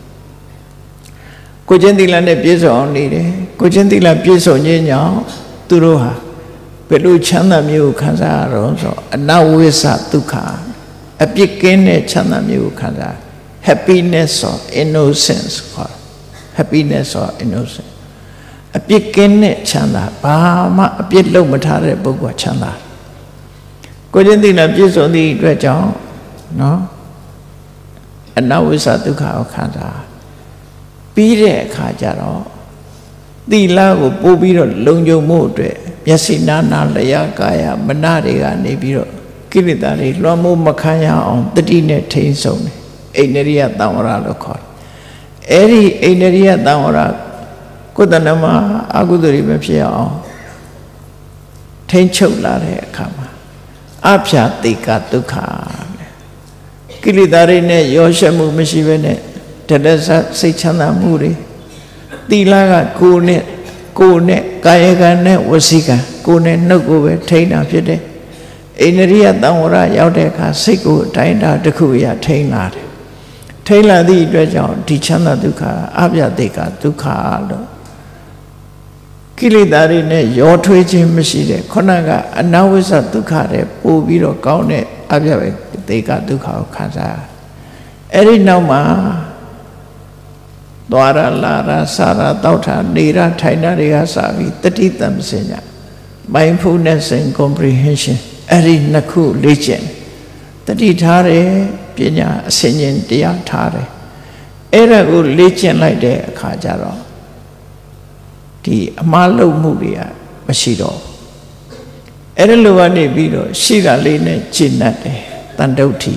ကိုချင်းသီလနဲ့ပြည့်စုံအောင်နေတယ်ကိုချင်းသီလပြည့်စုံခြင်းကြောင့်သူတို့ဟာဘယ်လိုချမ်းသာမျိုးခံစားရတော့ဆိုအနဝိသဒုက္ခအပြစ်ကင်းတဲ့ချမ်းသာမျိုးခံစား happiness or innocence ခေါ် happiness or innocence အပြစ်ကင်းတဲ့ချမ်းသာဘာမှအပြစ်လုပ်မထားတဲ့ပုဂ္ဂိုလ်ချမ်းသာကိုချင်းသီလပြည့်စုံသည့်အတွက်ကြောင့်နော်အနဝိသဒုက္ခကိုခံစားပြီးတဲ့အခါကျတော့သီလကိုပို့ပြီးတော့လုံခြုံမှုအတွက်မျက်စိနာနာလျာကာယမနတွေကနေပြီးတော့ကိလေသာတွေလွှမ်းမိုးမခံရအောင်တတိနဲ့ထိန်းဆုံးတယ်အိန္ဒိယသံဝရလို့ခေါ်တယ် Eri Aineria Damara Kudanama Aguduri Mepia Tencho Lare Kama Apsha Tika Duka Kilidarine Yoshamu Mishivene Tedesa Sechana Muri Tilaga Kune Kune Kayagane Wasika Kune Nuguve Taina Pide Aineria Damara Yaudeka Siku Taina Dakuya Tainade Taylor the Dredge, Tichana Duka, Abya Deka, Duka, Kilidarine, your twitching machine, Konaga, and now is a Dukare, Ubiro, Gaune, Abya Deka, Duka, Kaza. Eri Nama Dwara, Lara, Sara, Dauta, Nira, Tainaria Savi, the Titam Senya, mindfulness and comprehension, Eri Naku, Legion, the Titare. Pinya Senyin Dia Tare. Era go legend like the Kajaro. The Malo Muria Mashido. Ereluane Bido, Shira Lene Chinate, Tandoti.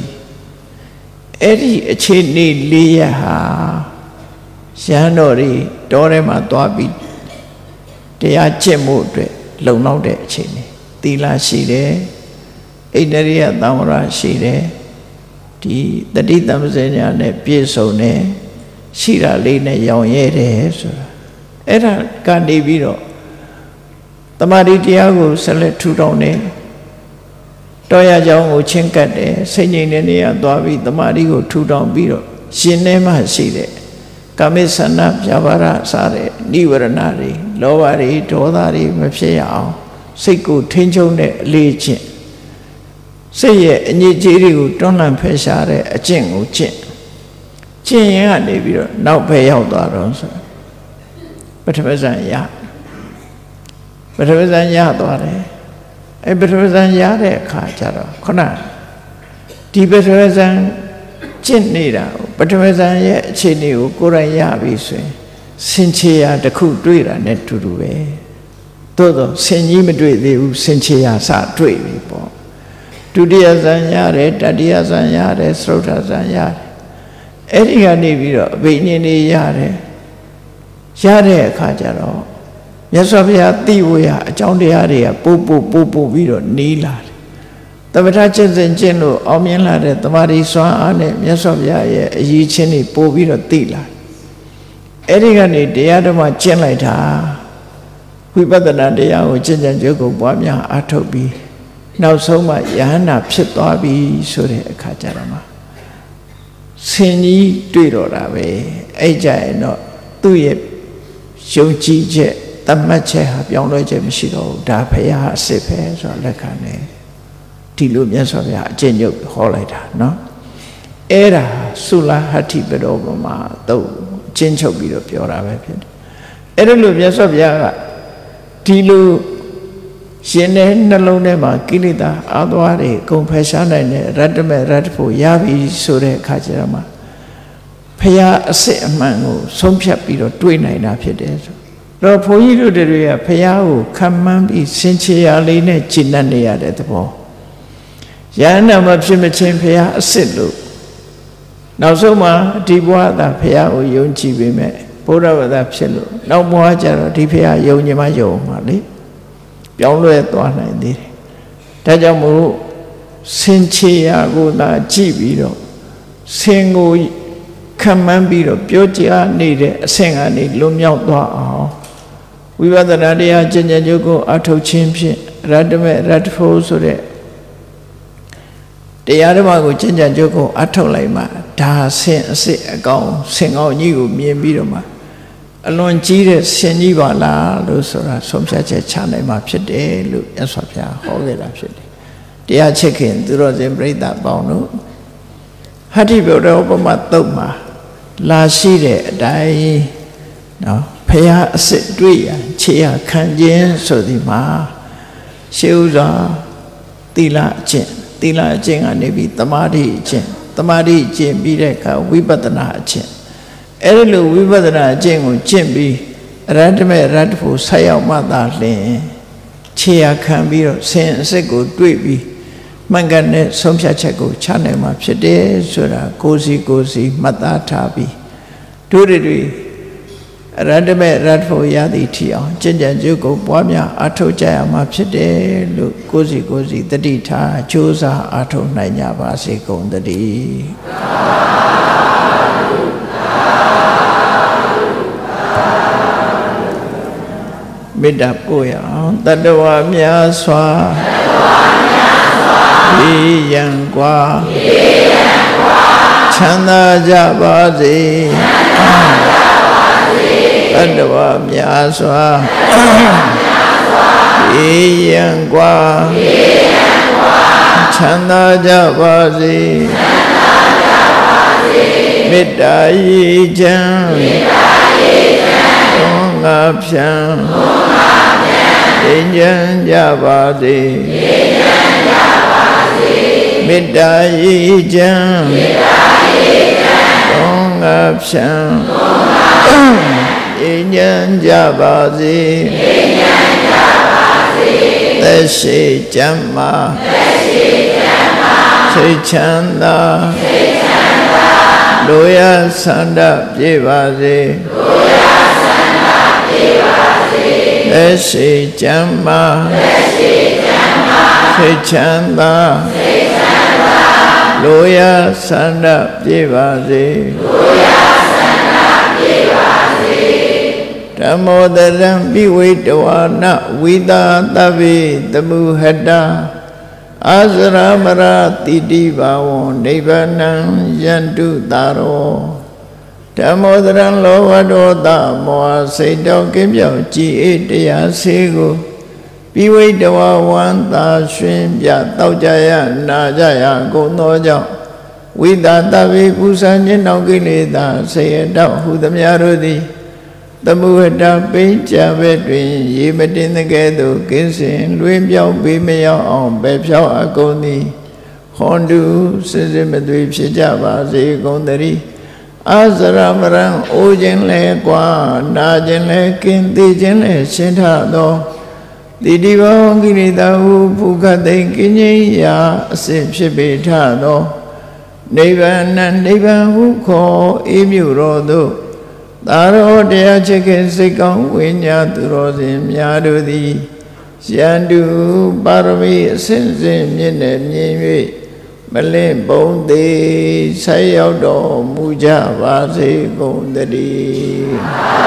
Eri Chini Lia Shanori, Dorema Dwabi, Dia Chemudre, Lonode Chini, Tila Shide, Aineria Damara Shide. The Ditam Zenia Piesone, Shira Lene Yongere, Era Candibiro, the Mari Diago select two done, Toya Jong Chinkate, singing in the Dwabi, the Marigo two down biro, Shinema Side, Kamisana, Javara Sare, Niveranari, Lovari, Todari, Mepsia, Siku, Tinjone, Legion. Say ye Jiri, Donald Peshare, a ching, chin. Chin ya, Navy, now pay out the arms. But it was a ya. But it was a ya, daughter. A bit was a yard, Kachara, Kona. Deep it was a chin needle, but it was a ya, chini, Kuraya, Biswe. Sinchia, the cool dreamer, net to do way. Todo, send you madrid, the Sinchia, sa, three people. Tudia Zanyare, Tadia Zanyare, Srota Zanyare. Eriga Niviro, Binini Yare, Yare Kajaro, Yasovia Tiwia, Jondiaria, Pupu Pupu Viro, Nila. The Vetachens and Genu, Omianade, the Mari Swan, Yasovia, Yichini, Puviro Tila. Eriga Ni, the Adama Chenlaita, we better than the young Chin Joko, Bamia, Atobi. Now so much Yana Psitabi Sure Kajarama. Sini Durorabe, Aja no, Duye, Shonchi jet, Tamache, Yonloje Mishiro, Dapea, Sepe, or Lecane, Tilumias of Ya, Genio, Holida, no? Era Sula Hati Bedobama, though, Gencho Bido Piora Vapid. Erelumias of Ya, Tilu. Shene Nalonema, Kilida, Adwari, Compassion, Radame, Radfo, Yavi, Sure, Kajama. Paya se mango, Sompia Piro, Twina, Napides. Ropoido de Ria, Payao, Kamambi, Sinchia, Lene, Chinania at the ball. Yana Mapsimachin Paya, Sidlu. Now Soma, Dibuada, Payao, Yonchi, Vime, Pora with Absolute. No more Jaro, Dipia, Yonimayo, Mali. Yonlo at one idea. Tajamu Sinchia Guna Jibiro Singo Kamambiro, Piotia needed, Senga need Lumia. We were the Nadia Janjago, Ato Chimpi, Radame, Radfo Sure. The Adamago Janjago, Ato Lima, Da Sen, Se, Go, Sing out you, me and Biroma. Alone Jesus, Seniva la, Lucera, some such a channel map today, look, and Sophia, hold it up today. They are checking, do not embrace that bound. Hati Bodo Matoma, La Sire, Die, no, Paya sit Dria, Chia, Kanjin, so the Ma, Shilza, Tila Chin, Tila Chin, and Nevi, Tamadi Chin, Tamadi Chin, Bireka, Wibadana Chin. Erelu Vivadana Jingu Jimbi, Radame Radfu Saya Mata Lin, Chia Cambiro, Saint Sego Dwebi, Mangane, Somcha Cheko, Chanema, Pede, Sura, Gozi Gozi, Mata Tabi, တို့တွေရတ္တမေရတ္ဖို့ရသည်ထီအောင်ကျင့်ကြံကြိုးကိုပွားများအထောက်ကြရမှာဖြစ်တယ်လို့ကိုယ်စီကိုယ်စီတတိထားကြိုးစားအထောက်နိုင်ကြပါစေကုန်သတည်းမေတ္တာပို့ရအောင်တတ္တဝါများစွာဒီယံကွာချမ်းသာကြပါစေတတ္တဝါများစွာဒီယံကွာချမ်းသာကြပါစေမေတ္တာရည်ချမ်းသုံးငါဖြံသိဉ္ဇံကြပါစေမေတ္တာရည်ချမ်းသုံးငါဖြံသိဉ္ဇံကြပါစေသက်ရှိကျမ်းမာစိတ်ချမ်းသာလူရဆန္ဒပြေပါစေသက်ရှိကျမ်းမာစိတ်ချမ်းသာလူရဆန္ဒပြေပါစေဓမ္မောတရံပိဝိတဝါနဝိတာတဗ္ဗေတမုဟတအာဇရမရတိတိဘာဝံနိဗ္ဗာနံယန္တုတာရောဓမ္မောတရံလောဘဒေါသမောဟစိတ်တော်ကင်းပြောင်းကြည်အေးတရားစေကိုပိဝိတဝါဝန္တာရွှင်ပြတောက်ကြရနာကြရကုန်သောကြောင့်ဝိတာတဗ္ဗေပူဇာညနှောင်ကိလေသာဆေယတောဟုသမျှတို့သည်သမုဟတပိဉ္ကြဘက်တွင်ရေမတင်တဲ့ကဲ့သို့ကင်းစင်လွင်ပြောင်းပေးမရောက်အောင်ပဲဖြောင်းအကုန်သည်ဟွန်တုစစ်စစ်မသွေဖြစ်ကြပါစေကုန်သတည်းအာဇရမရံအိုခြင်းလဲကွာနာခြင်းလဲကင်းသိခြင်းလဲရှင်းထသောတိတိဘောကိရိတာဟုဖုခသိကင်းကြီးရာအစစ်ဖြစ်ပေထသောနိဗ္ဗာန်နိဗ္ဗာန်ဟုခေါ်အေးမြူတော်သို့သာရောတရားချစ်ခင်စိတ်ကောင်းဝိညာသူတော်စင်များတို့သည်ယန္တုပါရမီအစဉ်စဉ်မြင့်နေမြင်၍မလင့်ပုံသေးဆက်ရောက်တော်မူကြပါစေကုန်သတည်း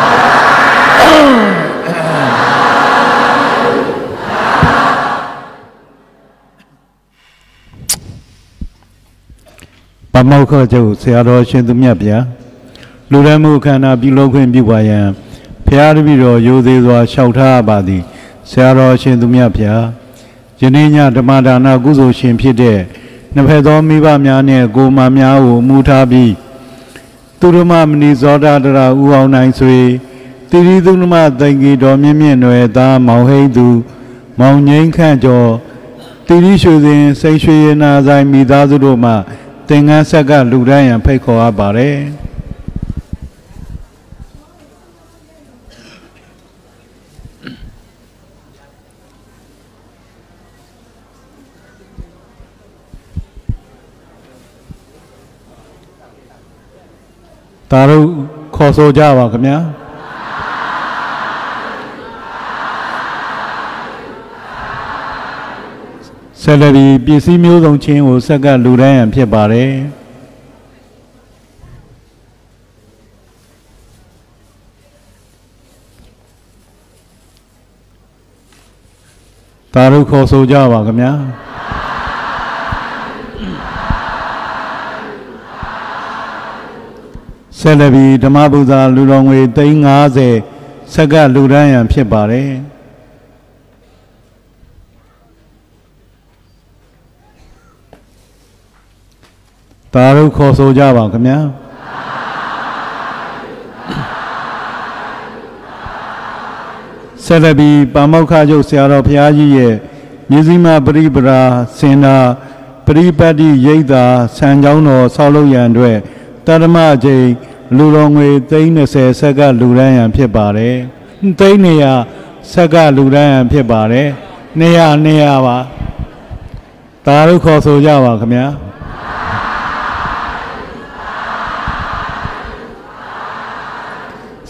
ပမောက္ခချုပ်ဆရာတော်ရှင်သူမြတ်ဗျာလူရမှုခန္ဓာပြုလုပ်ခွင့်ပြုပါရန်ဘုရားတပည့်တော်ရိုသေစွာလျှောက်ထားပါသည်ဆရာတော်ရှင်သူမြတ်ဗျာယနေ့ညဓမ္မဒါနကုသိုလ်ရှင်ဖြစ်တဲ့နှစ်ဖက်သောမိဘများနဲ့ကိုယ်မများကိုအမှုထားပြီးသူရမမဏိဇောဒတရဥအောင်နိုင်ဆွေတိရိသုနမသင်္ကေတော်မြင့်မြင့်နွယ်သားမောင်ဟိန်းသူမောင်ငိမ့်ခန့်ကျော်တိရိရွှေစဉ်စိတ်ရွှေရနာဆိုင်မိသားစုတို့မှသင်္ကန်းဆက်ကလူတန်းရန်ဖိတ်ခေါ်အပ်ပါတယ်ဒါတို့ခေါ်ဆိုကြပါခင်ဗျာဆက်လက်ပြီးပစ္စည်းမျိုးစုံချင်းကိုဆက်ကလူတန်းရန်ဖြစ်ပါတယ်ဒါတို့ခေါ်ဆိုကြပါခင်ဗျာဆက်လက်ပြီးဓမ္မပူဇာလူတော်ငွေသိန်း၅၀ဆက်ကလူတန်းရန်ဖြစ်ပါတယ်ဒါတို့ခေါ်ဆိုကြပါခင်ဗျာဆက်လက်ပြီးပါမောက္ခချုပ်ဆရာတော်ဘုရားကြီးရဲ့မြစည်းမပရိပရာစင်နာပရိပတ်တိရိပ်သာဆံကြောင်းတော်ဆောက်လုပ်ရန်အတွက်တရမအကျိလူတော်ငွေသိန်း၂၀ဆက်ကလူတန်းရန်ဖြစ်ပါတယ်သိန်း၂၀၀ဆက်ကလူတန်းရန်ဖြစ်ပါတယ်၂၀၀ ၂၀၀ပါဒါတို့ခေါ်ဆိုကြပါခင်ဗျာ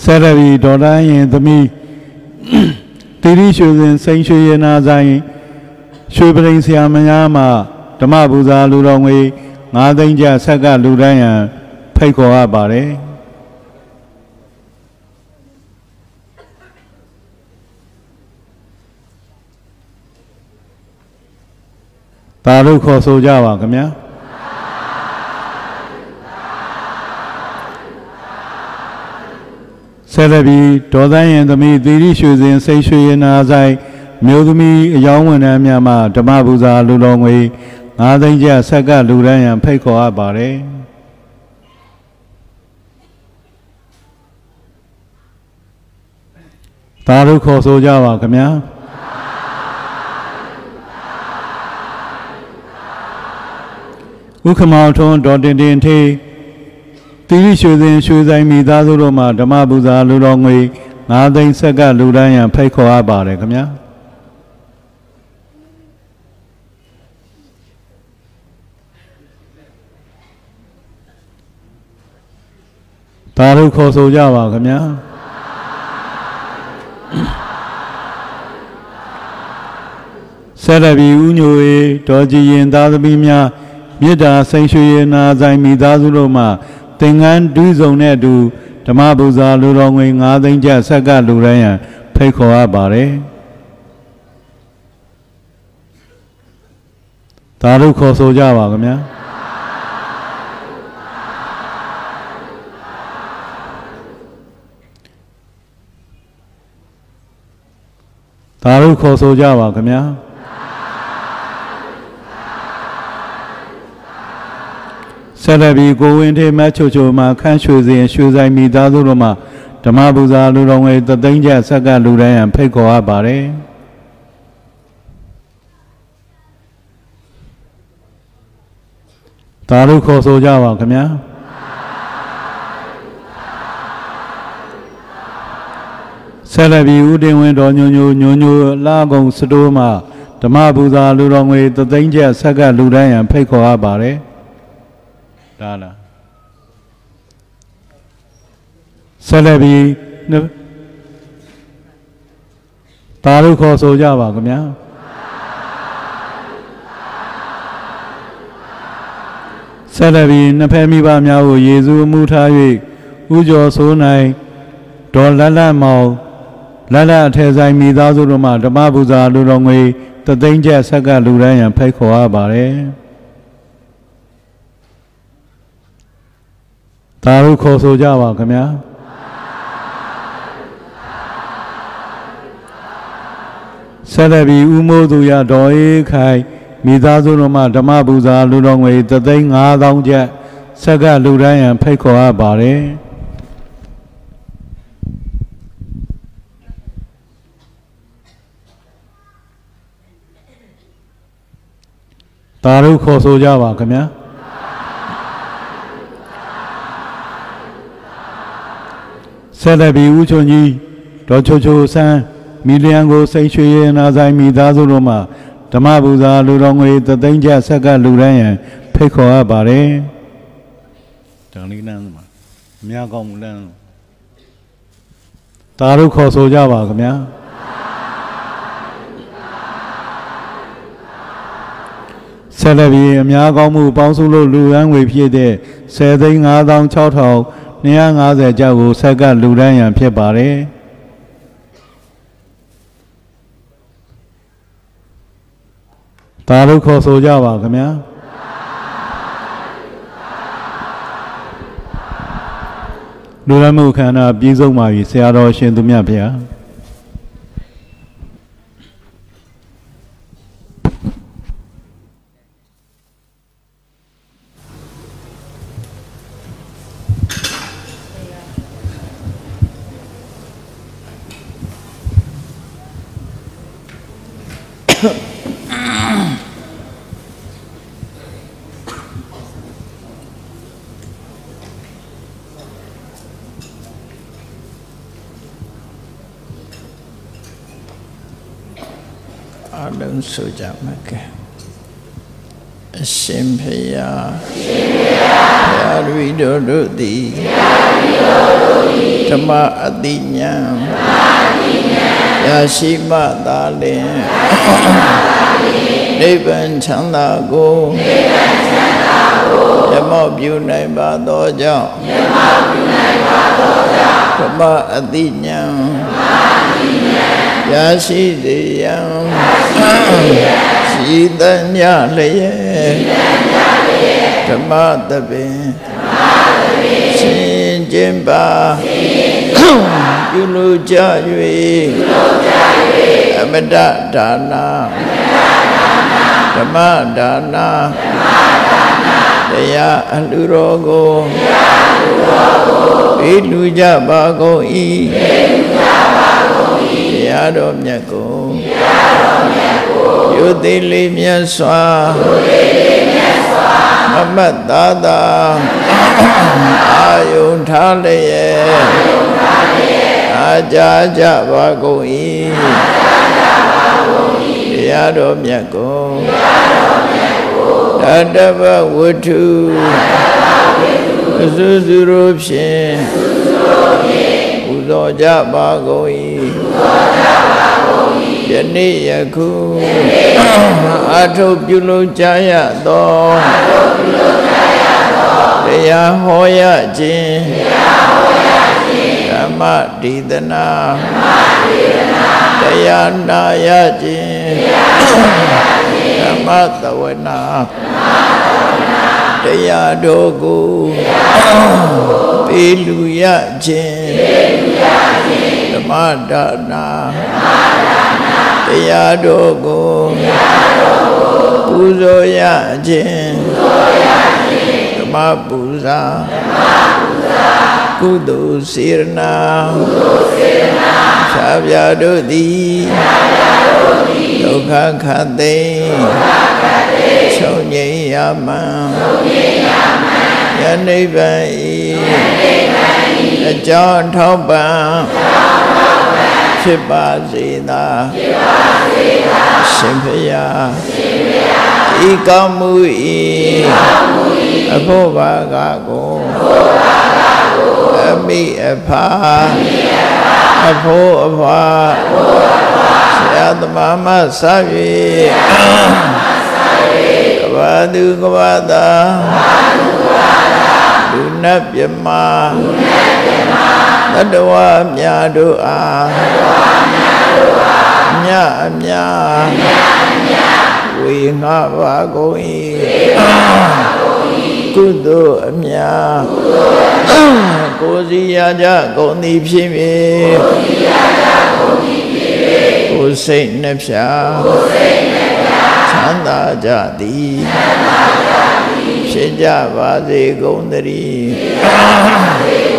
Sarabi Dodai and the me Tirishu and Saint Shui and Azai Shubring Siamayama Tamabuza Lurongwe Nadanja Saga Luraya Peko Abare Taru Koso Java Kamya Sarabi Dodai and the me Tirishu and Saint Shui and Azai Mildumi, young and Yama, Tamabuza, Lulongwe, Nadanja, Saga, Luran, Peko Abare. Taru Koso Java, Kamya. Ukamauton, Dodin Tea, Tirishu, then Shuzai Midazuroma, Tamabuza, Lulongwe, Nadan Saga, Luran, Peko Abare, Kamya. Taru Koso Java, Kamya. Sarabi Unyo, Doji and Dadabimia, Mida, Saint Shui and Azai Midazuroma, Tengan Duzonedu, Tamabuza, Lurongwing, Adanja, Saga, Luraya, Peko Abare. Taru Koso Java, Kamya. Taru Koso Java, Kamya. Sarabi go into Macho Ma, Kanshuzi and Shuzai Midazuroma, Tamabuza, Lurongwe, the Danger Saga Luray and Peko Abare. Taru Koso Java, Kamya. Sarabi Udin went on Nunu Nunu Lagong Sudoma, Tamabuza, Lurongwe, the Danger Saga Luray and Peko Abare. Dala Sarabi Taru Koso Java, Kamya. Sarabi Napemi Bamyao, Yezu Mutawi, Ujo Sonai, Dolala Mao. Lala Tezai Midazuruma, Tamabuza, Lurongwe, the Danger Saga Luray and Peko Abare. Taru Koso Java, Kamya. Sarabi Umoduya Doi Kai, Midazuruma, Tamabuza, Lurongwe, the Danger Danja Saga Luray and Peko Abare. Taru Koso Java, Kamya. Sarabi Uchoni, Docho San, Miliango Saishui and Azai Midazuroma, Tamabuza, Lurongwe, the Danger Saga Lurayan, Peko Abare. Taru Koso Java, Kamya. Sarabi, Miagamu, Bansulo, Luran with Piede, Setting Adam Choto, Niang Aza Jago, Saga, Luran and Piebare. Taru Koso Java, Kamya. Luramu Kana, Bizo Mai, Searo Shendumia. Alun Sujamake ရှင်ဖယားဘုရားတပည့်တော်တို့သည်ဓမ္မအတိညာရရှိမှသာလျှင်နိဗ္ဗာန်ချမ်းသာကိုရမော့ပြုနိုင်ပါသောကြောင့်ဓမ္မအတိညာရရှိစေရန်ရှိသမျှလျက်ဓမ္မသဘင်ရှင်ကျင်ပါပြုလို့ကြ၍အမတဒါနာဓမ္မဒါနာတရားအလှူတော်ကိုဤလူကြပါကုန်၏တရားတော်မြတ်ကိုယုတိလေးမြတ်စွာမမတ်သာသာအာယုန်ထားလျက်အာကြကြပါကုန်၏တရားတော်မြတ်ကိုတတ္တဗဝတ္ထုအစုစုတို့ဖြင့်ပူဇော်ကြပါကုန်၏ယနေ့ယခုအထုပ်ပြုလုပ်ကြရသောတရားဟောရခြင်းဓမ္မဒေသနာတရားနာရခြင်းဓမ္မသဝနာတရားတော်ကိုပေးလူရခြင်းဓမ္မဒါနာတရားတော်ကိုပူဇော်ရခြင်းဓမ္မပူဇာကုသိုလ်စေရနာသာဗျာတို့သည်ဒုက္ခခတ်သိချုပ်ငြိမ်းရမှန်ယနိဗ္ဗာန်ဤအကြောင်းထောက်ပံ့ဖြစ်ပါစေသာရှင်ဖယားဤကောင်းမှုဤအဖို့ဘာကကိုအမိအဖာအဖို့အဖွာဆရာသမားမဆပ်၍ကဘာသူကဘာသာလူနတ်မြမတတဝမြတ်တို့အားမြတ်အမြတ်ဝေငါပါကုန်၏ကုသိုလ်အမြတ်ကိုယ်စီရကြကုန်သည်ဖြစ်၍ကိုယ်စိတ်နှဖျားချမ်းသာကြသည်ဖြစ်ကြပါစေကုန်သတည်း